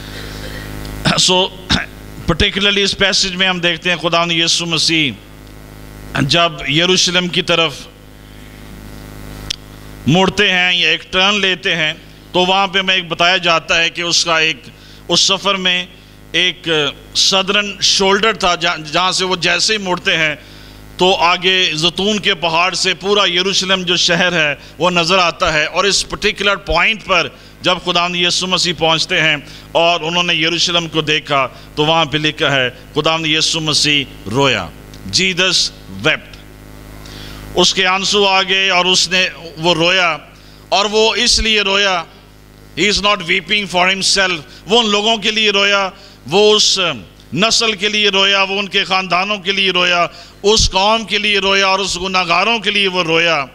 جی. سو پرٹیکولرلی اس پیسج میں ہم دیکھتے ہیں خداوند یسوع مسیح جب یروشلم کی طرف مڑتے ہیں یا ایک ٹرن لیتے ہیں تو وہاں پہ ہمیں ایک بتایا جاتا ہے کہ اس کا ایک اس سفر میں ایک صدرن شولڈر تھا جہاں سے وہ جیسے ہی مڑتے ہیں تو آگے زیتون کے پہاڑ سے پورا یروشلم جو شہر ہے وہ نظر آتا ہے. اور اس پرٹیکولر پوائنٹ پر جب خداوند یسوع مسیح پہنچتے ہیں اور انہوں نے یروشلم کو دیکھا تو وہاں پہ لکھا ہے خداوند یسوع مسیح رویا. جیزس ویپٹ. اس کے آنسو آ گئے اور اس نے وہ رویا، اور وہ اس لیے رویا، he is not weeping for himself, وہ ان لوگوں کے لیے رویا، وہ اس نسل کے لیے رویا، وہ ان کے خاندانوں کے لیے رویا، اس قوم کے لیے رویا اور اس گناہگاروں کے لیے وہ رویا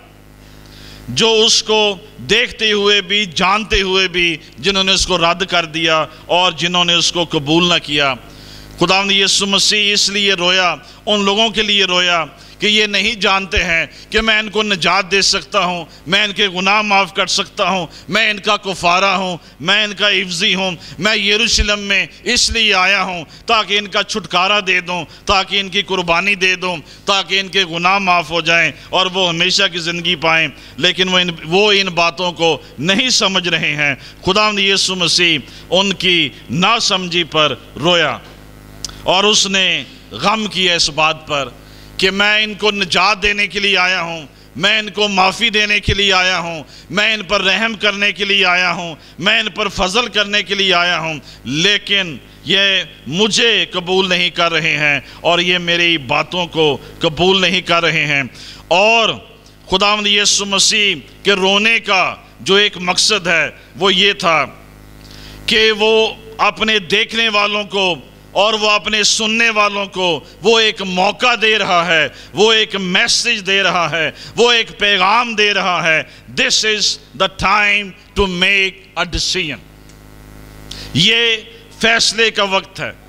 جو اس کو دیکھتے ہوئے بھی جانتے ہوئے بھی جنہوں نے اس کو رد کر دیا اور جنہوں نے اس کو قبول نہ کیا. خداوند یسوع مسیح اس لیے رویا، ان لوگوں کے لیے رویا کہ یہ نہیں جانتے ہیں کہ میں ان کو نجات دے سکتا ہوں، میں ان کے گناہ معاف کر سکتا ہوں، میں ان کا کفارہ ہوں، میں ان کا حفظی ہوں. میں یروشلم میں اس لیے آیا ہوں تاکہ ان کا چھٹکارا دے دوں، تاکہ ان کی قربانی دے دوں، تاکہ ان کے گناہ معاف ہو جائیں اور وہ ہمیشہ کی زندگی پائیں. لیکن وہ ان وہ ان باتوں کو نہیں سمجھ رہے ہیں. خداوند یسوع مسیح ان کی ناسمجھی پر رویا اور اس نے غم کیا اس بات پر کہ میں ان کو نجات دینے کے لیے آیا ہوں، میں ان کو معافی دینے کے لیے آیا ہوں، میں ان پر رحم کرنے کے لیے آیا ہوں، میں ان پر فضل کرنے کے لیے آیا ہوں، لیکن یہ مجھے قبول نہیں کر رہے ہیں اور یہ میری باتوں کو قبول نہیں کر رہے ہیں. اور خداوند یسوع مسیح کے رونے کا جو ایک مقصد ہے وہ یہ تھا کہ وہ اپنے دیکھنے والوں کو اور وہ اپنے سننے والوں کو وہ ایک موقع دے رہا ہے، وہ ایک میسیج دے رہا ہے، وہ ایک پیغام دے رہا ہے. This is the time to make a decision. یہ فیصلے کا وقت ہے.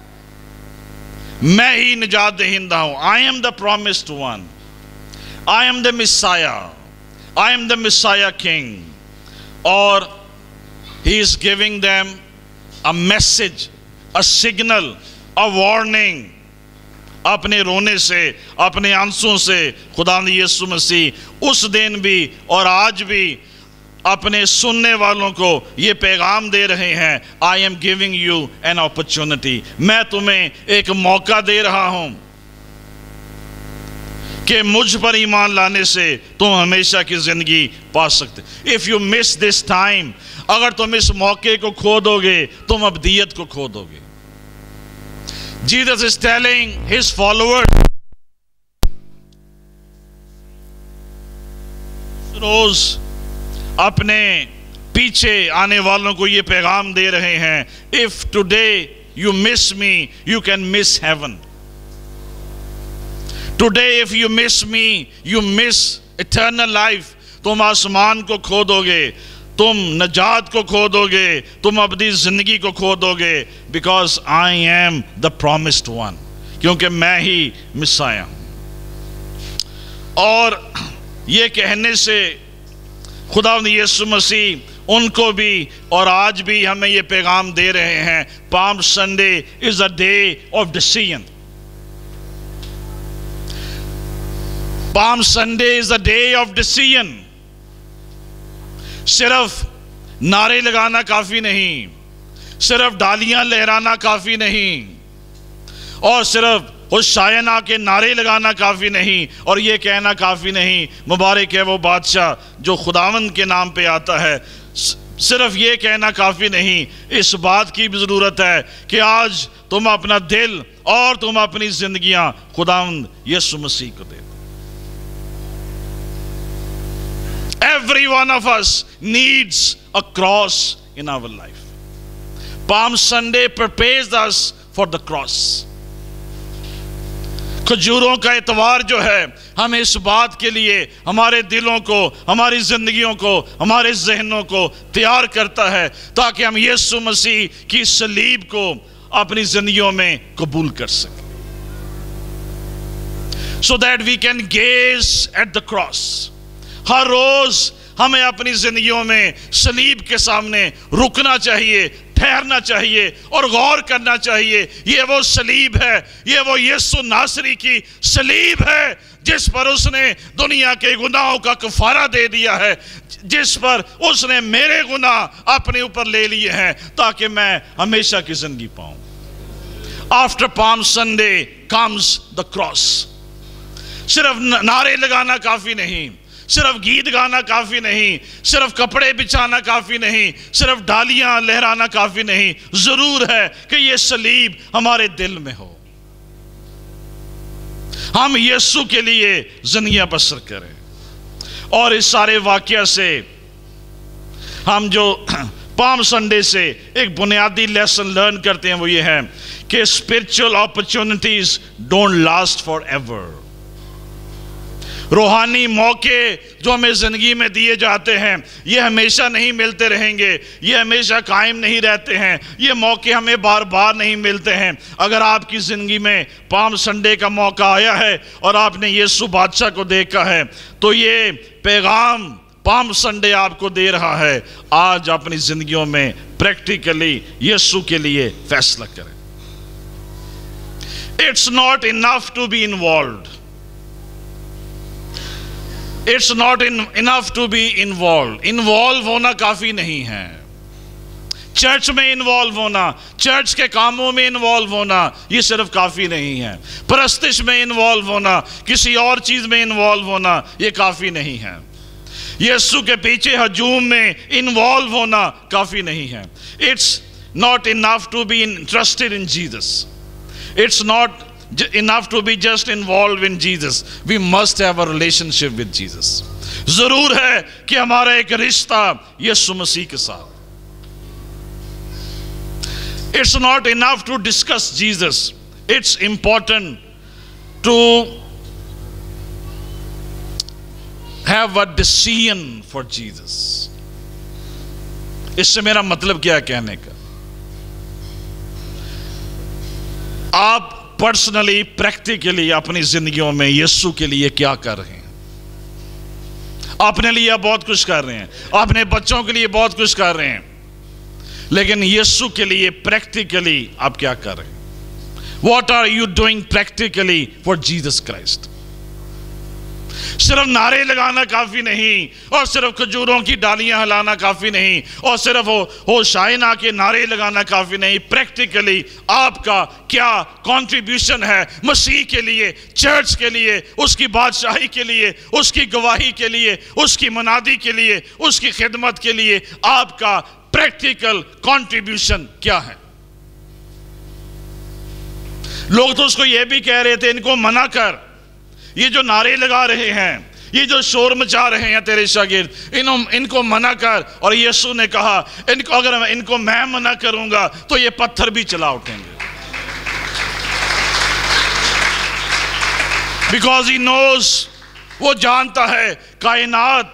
میں ہی نجات دہندہ ہوں. I am the promised one. I am the Messiah. I am the Messiah King. اور he is giving them a message, a signal, a warning, اپنے رونے سے، اپنے آنسوں سے خداوند یسوع مسیح اس دن بھی اور آج بھی اپنے سننے والوں کو یہ پیغام دے رہے ہیں، I am giving you an opportunity، میں تمہیں ایک موقع دے رہا ہوں کہ مجھ پر ایمان لانے سے تم ہمیشہ کی زندگی پا سکتے۔ If you miss this time، اگر تم اس موقع کو کھو دو گے تم ابدیت کو کھو دو گے۔ Jesus is telling his followers، روز اپنے پیچھے آنے والوں کو یہ پیغام دے رہے ہیں، if today you miss me you can miss heaven۔ Today if you miss me you miss eternal life، تم آسمان کو کھو دو گے، تم نجات کو کھو دو گے، تم ابدی زندگی کو کھو دو گے، because I am the promised one، کیونکہ میں ہی مسیح ہوں۔ اور یہ کہنے سے خداوند یسوع مسیح ان کو بھی اور آج بھی ہمیں یہ پیغام دے رہے ہیں، Palm Sunday is a day of decision۔ Palm Sunday is a day of decision۔ صرف نعرے لگانا کافی نہیں، صرف ڈالیاں لہرانا کافی نہیں، اور صرف ہوشینا کے نعرے لگانا کافی نہیں، اور یہ کہنا کافی نہیں مبارک ہے وہ بادشاہ جو خداوند کے نام پہ آتا ہے۔ صرف یہ کہنا کافی نہیں، اس بات کی بھی ضرورت ہے کہ آج تم اپنا دل اور تم اپنی زندگیاں خداوند یسوع مسیح کو دے دو۔ Every one of us needs a cross in our life۔ Palm Sunday prepares us for the cross۔ کھجوروں کا اتوار جو ہے ہمیں اس بات کے لیے ہمارے دلوں کو، ہماری زندگیوں کو، ہمارے ذہنوں کو تیار کرتا ہے تاکہ ہم یسوع مسیح کی صلیب کو اپنی زندگیوں میں قبول کر سکیں۔ So that we can gaze at the cross۔ ہر روز ہمیں اپنی زندگیوں میں صلیب کے سامنے رکنا چاہیے، ٹھہرنا چاہیے اور غور کرنا چاہیے۔ یہ وہ صلیب ہے، یہ وہ یسوع ناصری کی صلیب ہے جس پر اس نے دنیا کے گناہوں کا کفارہ دے دیا ہے، جس پر اس نے میرے گناہ اپنے اوپر لے لیے ہیں تاکہ میں ہمیشہ کی زندگی پاؤں۔ After Palm Sunday comes the cross۔ صرف نعرے لگانا کافی نہیں، صرف گیت گانا کافی نہیں، صرف کپڑے بچھانا کافی نہیں، صرف ڈالیاں لہرانا کافی نہیں، ضرور ہے کہ یہ صلیب ہمارے دل میں ہو، ہم یسوع کے لیے زندگیاں بسر کریں۔ اور اس سارے واقعہ سے ہم جو پام سنڈے سے ایک بنیادی لیسن لرن کرتے ہیں وہ یہ ہے کہ spiritual opportunities don't last forever۔ روحانی موقع جو ہمیں زندگی میں دیے جاتے ہیں یہ ہمیشہ نہیں ملتے رہیں گے، یہ ہمیشہ قائم نہیں رہتے ہیں، یہ موقع ہمیں بار بار نہیں ملتے ہیں۔ اگر آپ کی زندگی میں پام سنڈے کا موقع آیا ہے اور آپ نے یسوع بادشاہ کو دیکھا ہے تو یہ پیغام پام سنڈے آپ کو دے رہا ہے، آج اپنی زندگیوں میں پریکٹیکلی یسوع کے لیے فیصلہ کریں۔ It's not enough to be involved۔ It's not in, enough to be involved۔ Involve ہونا کافی نہیں ہے، چرچ میں انوالو ہونا، چرچ کے کاموں میں انوالو ہونا یہ صرف کافی نہیں ہے، پرستش میں انوالو ہونا، کسی اور چیز میں انوالو ہونا یہ کافی نہیں ہے، یسوع کے پیچھے ہجوم میں انوالو ہونا کافی نہیں ہے۔ It's not enough to be interested in Jesus۔ It's not enough to be just involved in Jesus۔ We must have a relationship with Jesus۔ ضرور ہے کہ ہمارا ایک رشتہ یسوع مسیح کے ساتھ۔ It's not enough to discuss Jesus۔ It's important to have a decision for Jesus۔ اس سے میرا مطلب کیا کہنے کا، آپ پرسنلی پریکٹیکلی اپنی زندگیوں میں یسوع کے لیے کیا کر رہے ہیں؟ اپنے لیے آپ بہت کچھ کر رہے ہیں، اپنے بچوں کے لیے بہت کچھ کر رہے ہیں، لیکن یسوع کے لیے پریکٹیکلی آپ کیا کر رہے ہیں؟ What are you doing practically for Jesus Christ? صرف نعرے لگانا کافی نہیں، اور صرف کھجوروں کی ڈالیاں ہلانا کافی نہیں، اور صرف ہوشائنا کے نعرے لگانا کافی نہیں۔ پریکٹیکلی آپ کا کیا کنٹریبیوشن ہے مسیح کے لیے، چرچ کے لیے، اس کی بادشاہی کے لیے، اس کی گواہی کے لیے، اس کی منادی کے لیے، اس کی خدمت کے لیے آپ کا پریکٹیکل کنٹریبیوشن کیا ہے؟ لوگ تو اس کو یہ بھی کہہ رہے تھے ان کو منع کر، یہ جو نعرے لگا رہے ہیں، یہ جو شور مچا رہے ہیں تیرے شاگرد، ان کو منع کر۔ اور یسوع نے کہا ان کو اگر ان کو میں منع کروں گا تو یہ پتھر بھی چلا اٹھیں گے۔ Because he knows، وہ جانتا ہے کائنات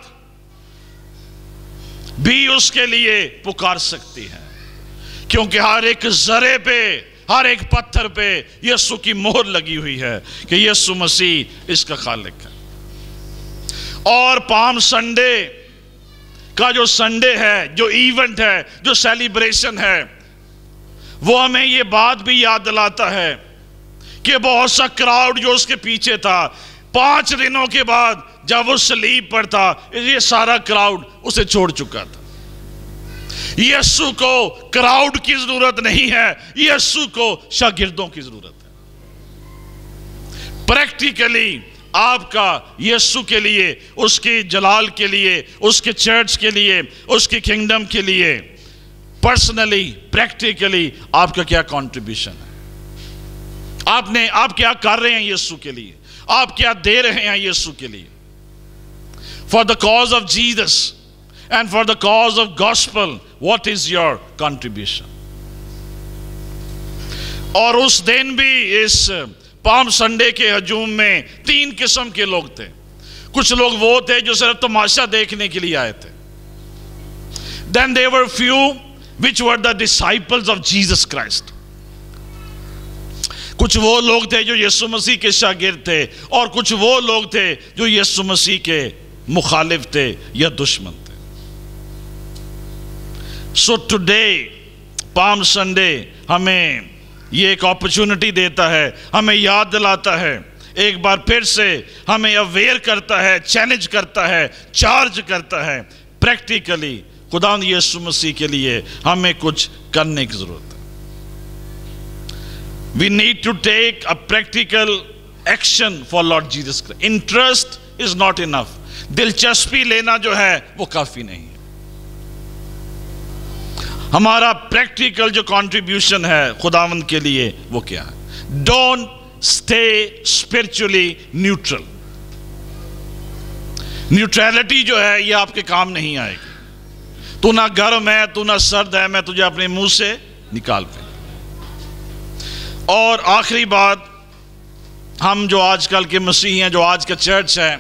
بھی اس کے لیے پکار سکتی ہے، کیونکہ ہر ایک ذرے پہ، ہر ایک پتھر پہ یسوع کی مہر لگی ہوئی ہے کہ یسوع مسیح اس کا خالق ہے۔ اور پام سنڈے کا جو سنڈے ہے، جو ایونٹ ہے، جو سیلیبریشن ہے، وہ ہمیں یہ بات بھی یاد دلاتا ہے کہ بہت سا کراؤڈ جو اس کے پیچھے تھا، پانچ دنوں کے بعد جب وہ صلیب پر تھا، یہ سارا کراؤڈ اسے چھوڑ چکا تھا۔ یسوع کو کراؤڈ کی ضرورت نہیں ہے، یسوع کو شاگردوں کی ضرورت ہے۔ پریکٹیکلی آپ کا یسوع کے لیے، اس کی جلال کے لیے، اس کے چرچ کے لیے، اس کی کنگڈم کے لیے پرسنلی، پریکٹیکلی آپ کا کیا کنٹریبیوشن ہے؟ آپ نے آپ کیا کر رہے ہیں یسوع کے لیے؟ آپ کیا دے رہے ہیں یسوع کے لیے؟ For the cause of Jesus and for the cause of gospel, what is your contribution? اور اس دن بھی اس پام سنڈے کے ہجوم میں تین قسم کے لوگ تھے۔ کچھ لوگ وہ تھے جو صرف تماشا دیکھنے کے لیے آئے تھے۔ Then there were few which were the disciples of Jesus Christ. کچھ وہ لوگ تھے جو یسوع مسیح کے شاگرد تھے، اور کچھ وہ لوگ تھے جو یسوع مسیح کے مخالف تھے یا دشمن تھے۔ So today پام سنڈے ہمیں یہ ایک اپرچونٹی دیتا ہے، ہمیں یاد دلاتا ہے، ایک بار پھر سے ہمیں اویئر کرتا ہے، چیلنج کرتا ہے، چارج کرتا ہے۔ پریکٹیکلی خدا یسوع مسیح کے لیے ہمیں کچھ کرنے کی ضرورت ہے۔ We need to take a practical action for Lord Jesus Christ. Interest is not enough. دلچسپی لینا جو ہے وہ کافی نہیں ہے۔ ہمارا پریکٹیکل جو کنٹریبیوشن ہے خداوند کے لیے وہ کیا ہے؟ Don't stay spiritually neutral. Neutrality جو ہے یہ آپ کے کام نہیں آئے گی۔ تو نہ گرم ہے، تو نہ سرد ہے، میں تجھے اپنے منہ سے نکال پھینکوں۔ اور آخری بات، ہم جو آج کل کے مسیحی ہیں، جو آج کا چرچ ہے،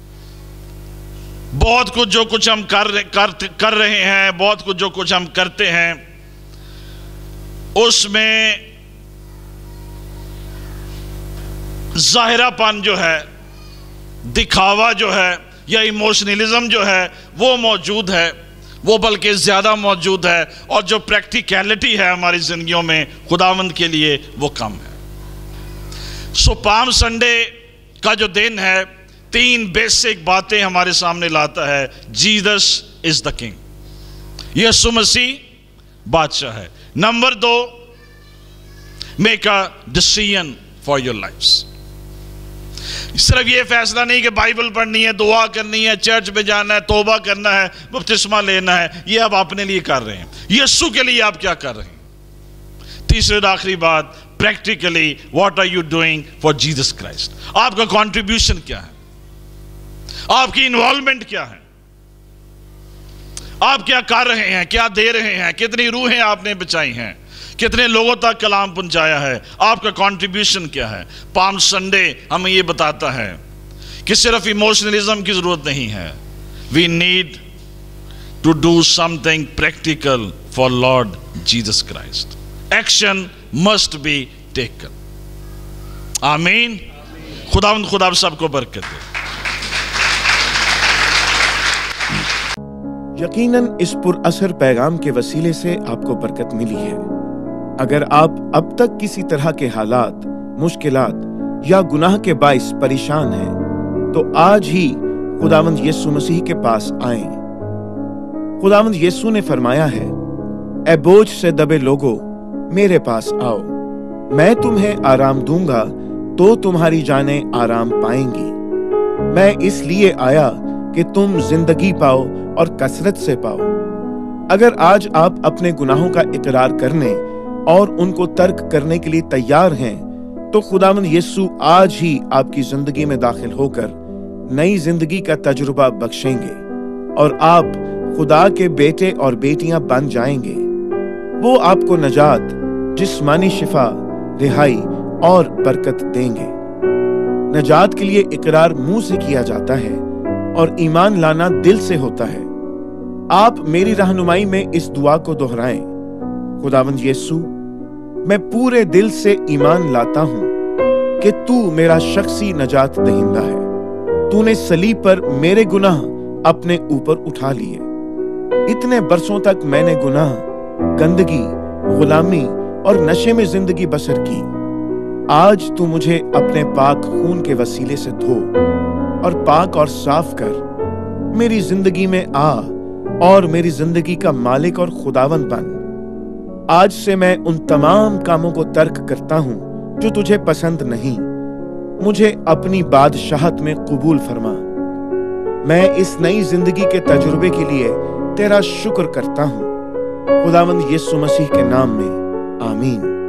بہت کچھ جو کچھ ہم کر کر رہے ہیں، بہت کچھ جو کچھ ہم کرتے ہیں، اس میں ظاہرہ پن جو ہے، دکھاوا جو ہے، یا ایموشنلزم جو ہے وہ موجود ہے، وہ بلکہ زیادہ موجود ہے، اور جو پریکٹیکیلٹی ہے ہماری زندگیوں میں خداوند کے لیے وہ کم ہے۔ سو پام سنڈے کا جو دن ہے تین بیسک باتیں ہمارے سامنے لاتا ہے۔ جیزس از دا کنگ، یسوع مسیح بادشاہ ہے۔ نمبر دو، make a decision for your lives. صرف یہ فیصلہ نہیں کہ بائبل پڑھنی ہے، دعا کرنی ہے، چرچ میں جانا ہے، توبہ کرنا ہے، بپتسمہ لینا ہے، یہ آپ اپنے لیے کر رہے ہیں۔ یسوع کے لیے آپ کیا کر رہے ہیں؟ تیسری اور آخری بات، practically what are you doing for Jesus Christ? آپ کا کنٹریبیوشن کیا ہے؟ آپ کی انوالومنٹ کیا ہے؟ آپ کیا کر رہے ہیں؟ کیا دے رہے ہیں؟ کتنی روحیں آپ نے بچائی ہیں؟ کتنے لوگوں تک کلام پہنچایا ہے؟ آپ کا کنٹریبیوشن کیا ہے؟ پام سنڈے ہمیں یہ بتاتا ہے کہ صرف ایموشنلزم کی ضرورت نہیں ہے۔ We need to do something practical for Lord Jesus Christ. Action must be taken. آمین۔ خداوند خدا آپ سب کو برکت دے۔ یقیناً اس پر اثر پیغام کے وسیلے سے آپ کو برکت ملی ہے۔ अगर आप अब तक किसी तरह के हालात, मुश्किलात या गुनाह के बाइस परेशान हैं, तो आज ही खुदावंद यीशु मसीह के पास आएं। खुदावंद यीशु ने फरमाया है, ए बोझ से दबे लोगों, मेरे पास आओ, मैं तुम्हें आराम दूंगा तो तुम्हारी जानें आराम पाएंगी। मैं इसलिए आया कि तुम जिंदगी पाओ और कसरत से पाओ। अगर आज आप अपने गुनाहों का इकरार करने और उनको तर्क करने के लिए तैयार हैं, तो खुदावंद यीशु आज ही आपकी जिंदगी में दाखिल होकर नई जिंदगी का तजुर्बा बख्शेंगे और आप खुदा के बेटे और बेटियां बन जाएंगे। वो आपको नजात, जिस्मानी शिफा, रिहाई और बरकत देंगे। नजात के लिए इकरार मुंह से किया जाता है और ईमान लाना दिल से होता है। आप मेरी रहनुमाई में इस दुआ को दोहराएं, खुदावंद यीशु, मैं पूरे दिल से ईमान लाता हूं कि तू मेरा शख्सी नजात दहिंदा है। तूने सलीब पर मेरे गुनाह अपने ऊपर उठा लिए। इतने बरसों तक मैंने गुनाह, गंदगी, गुलामी और नशे में जिंदगी बसर की। आज तू मुझे अपने पाक खून के वसीले से धो और पाक और साफ कर। मेरी जिंदगी में आ और मेरी जिंदगी का मालिक और खुदावंद बन। आज से मैं उन तमाम कामों को तर्क करता हूं जो तुझे पसंद नहीं। मुझे अपनी बादशाहत में कबूल फरमा। मैं इस नई जिंदगी के तजुर्बे के लिए तेरा शुक्र करता हूं। खुदावंद यीशु मसीह के नाम में आमीन।